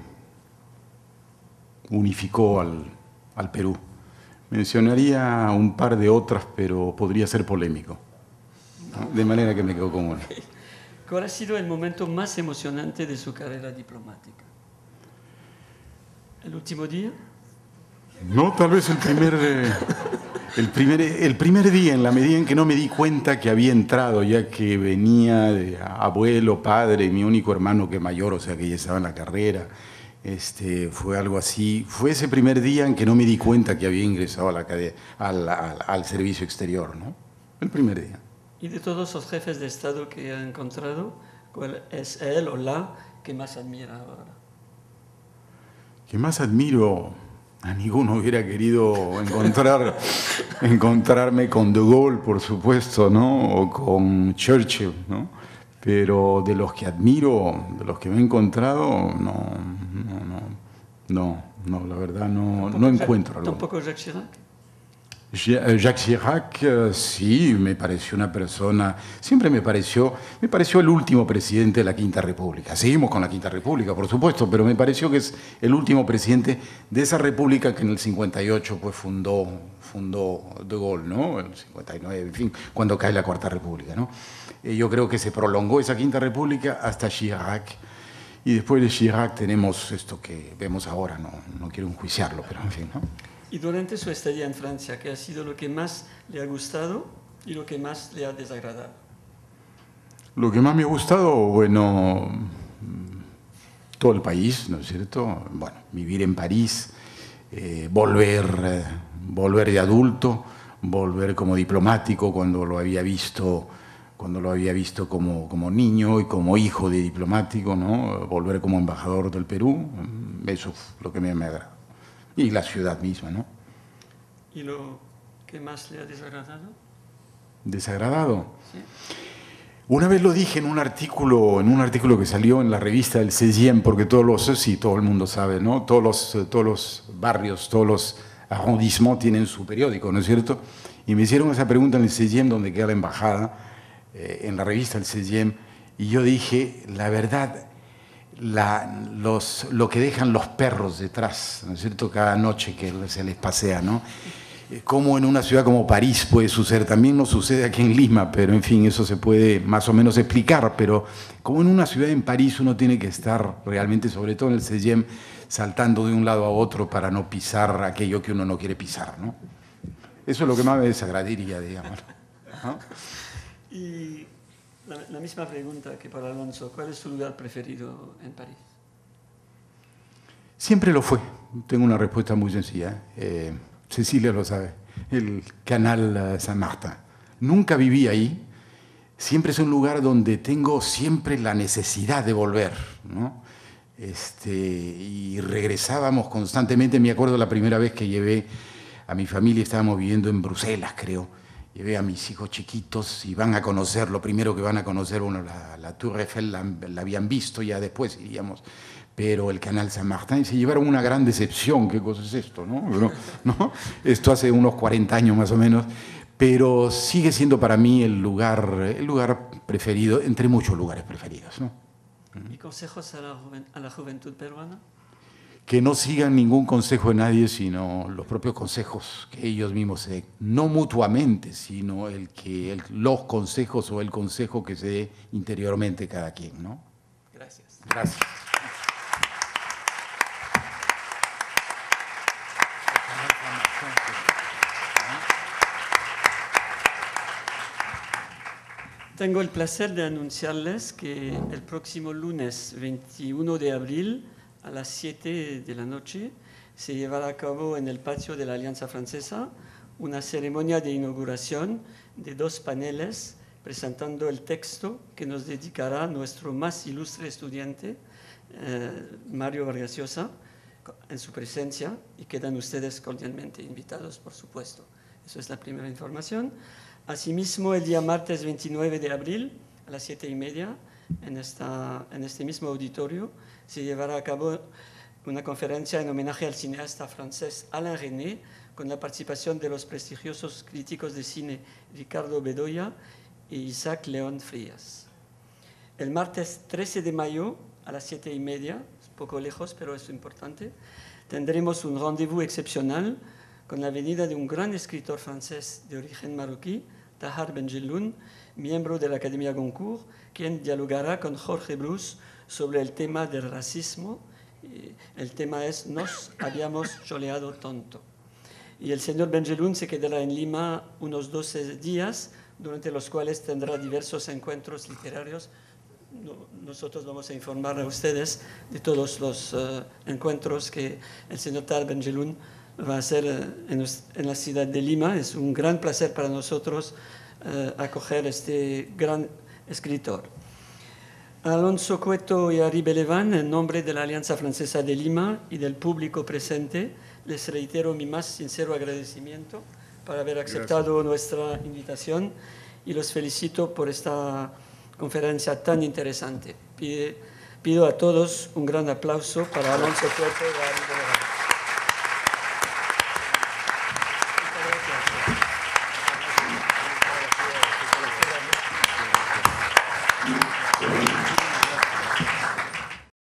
unificó al, al Perú. Mencionaría un par de otras, pero podría ser polémico, ¿no? De manera que me quedo con una. ¿Cuál ha sido el momento más emocionante de su carrera diplomática? ¿El último día? No, tal vez el primer, eh, el, primer, el primer día, en la medida en que no me di cuenta que había entrado, ya que venía de abuelo, padre, mi único hermano que es mayor, o sea que ya estaba en la carrera. Este, fue algo así. Fue ese primer día en que no me di cuenta que había ingresado a la cadena, al, al, al servicio exterior, ¿no? El primer día. Y de todos los jefes de Estado que ha encontrado, ¿cuál es él o la que más admira ahora? Que más admiro, a ninguno hubiera querido encontrar, encontrarme con De Gaulle, por supuesto, ¿no? O con Churchill, ¿no? Pero de los que admiro, de los que me he encontrado, no, no, no, no, no la verdad no, no encuentro. ¿Tampoco Jacques Chirac? Jacques Chirac, sí, me pareció una persona, siempre me pareció, me pareció el último presidente de la Quinta República. Seguimos con la Quinta República, por supuesto, pero me pareció que es el último presidente de esa república que en el cincuenta y ocho pues fundó, fundó De Gaulle, ¿no? En el cincuenta y nueve, en fin, cuando cae la Cuarta República, ¿no? Yo creo que se prolongó esa Quinta República hasta Chirac, y después de Chirac tenemos esto que vemos ahora, no, no quiero enjuiciarlo, pero en fin, ¿no? Y durante su estadía en Francia, ¿qué ha sido lo que más le ha gustado y lo que más le ha desagradado? Lo que más me ha gustado, bueno, todo el país, ¿no es cierto? Bueno, vivir en París, eh, volver, eh, volver de adulto, volver como diplomático cuando lo había visto, cuando lo había visto como, como niño y como hijo de diplomático, ¿no? Volver como embajador del Perú, eso es lo que me, me agrada. Y la ciudad misma, ¿no? ¿Y lo que más le ha desagradado? ¿Desagradado? Sí. Una vez lo dije en un artículo, en un artículo que salió en la revista del Sésiem, porque todos los, sí, todo el mundo sabe, ¿no? Todos los, todos los barrios, todos los arrondissements tienen su periódico, ¿no es cierto? Y me hicieron esa pregunta en el Sésiem, donde queda la embajada, eh, en la revista del Sésiem, y yo dije, la verdad, La, los, lo que dejan los perros detrás, ¿no es cierto? Cada noche que se les pasea, ¿no? Como en una ciudad como París puede suceder, también no sucede aquí en Lima, pero en fin, eso se puede más o menos explicar, pero como en una ciudad en París uno tiene que estar realmente, sobre todo en el Sésiem, saltando de un lado a otro para no pisar aquello que uno no quiere pisar, ¿no? Eso es lo que más me desagradaría, digamos, ¿no? Y La, la misma pregunta que para Alonso, ¿cuál es su lugar preferido en París? Siempre lo fue. Tengo una respuesta muy sencilla. Eh, Cecilia lo sabe. El Canal Saint-Martin. Nunca viví ahí. Siempre es un lugar donde tengo siempre la necesidad de volver, ¿no? Este, y regresábamos constantemente. Me acuerdo la primera vez que llevé a mi familia, estábamos viviendo en Bruselas, creo. Llevé a mis hijos chiquitos y van a conocer, lo primero que van a conocer, bueno, la, la Tour Eiffel la, la habían visto, ya después iríamos, pero el Canal Saint-Martin, y se llevaron una gran decepción. ¿Qué cosa es esto, no? ¿No? ¿No? Esto hace unos cuarenta años más o menos, pero sigue siendo para mí el lugar, el lugar preferido, entre muchos lugares preferidos, ¿no? ¿Y consejos a la, juven, a la juventud peruana? Que no sigan ningún consejo de nadie, sino los propios consejos que ellos mismos se den. No mutuamente, sino el que, el, los consejos o el consejo que se dé interiormente cada quien, ¿no? Gracias. Gracias. Tengo el placer de anunciarles que el próximo lunes veintiuno de abril a las siete de la noche se llevará a cabo en el patio de la Alianza Francesa una ceremonia de inauguración de dos paneles presentando el texto que nos dedicará nuestro más ilustre estudiante, eh, Mario Vargas Llosa, en su presencia, y quedan ustedes cordialmente invitados, por supuesto. Eso es la primera información. Asimismo, el día martes veintinueve de abril, a las siete y media, en, esta, en este mismo auditorio, se llevará a cabo una conferencia en homenaje al cineasta francés Alain Resnais, con la participación de los prestigiosos críticos de cine Ricardo Bedoya y Isaac León Frías. El martes trece de mayo a las siete y media, es poco lejos, pero es importante, tendremos un rendezvous excepcional con la venida de un gran escritor francés de origen marroquí, Tahar Benjeloun, miembro de la Academia Goncourt, quien dialogará con Jorge Bruce sobre el tema del racismo. El tema es «Nos habíamos choleado tonto». Y el señor Benjeloun se quedará en Lima unos doce días, durante los cuales tendrá diversos encuentros literarios. Nosotros vamos a informar a ustedes de todos los uh, encuentros que el señor Tahar Benjeloun va a hacer uh, en, en la ciudad de Lima. Es un gran placer para nosotros uh, acoger a este gran escritor. Alonso Cueto y Ari Belevan, en nombre de la Alianza Francesa de Lima y del público presente, les reitero mi más sincero agradecimiento por haber aceptado Gracias. Nuestra invitación y los felicito por esta conferencia tan interesante. Pide, pido a todos un gran aplauso para Alonso Cueto y Ari Belevan.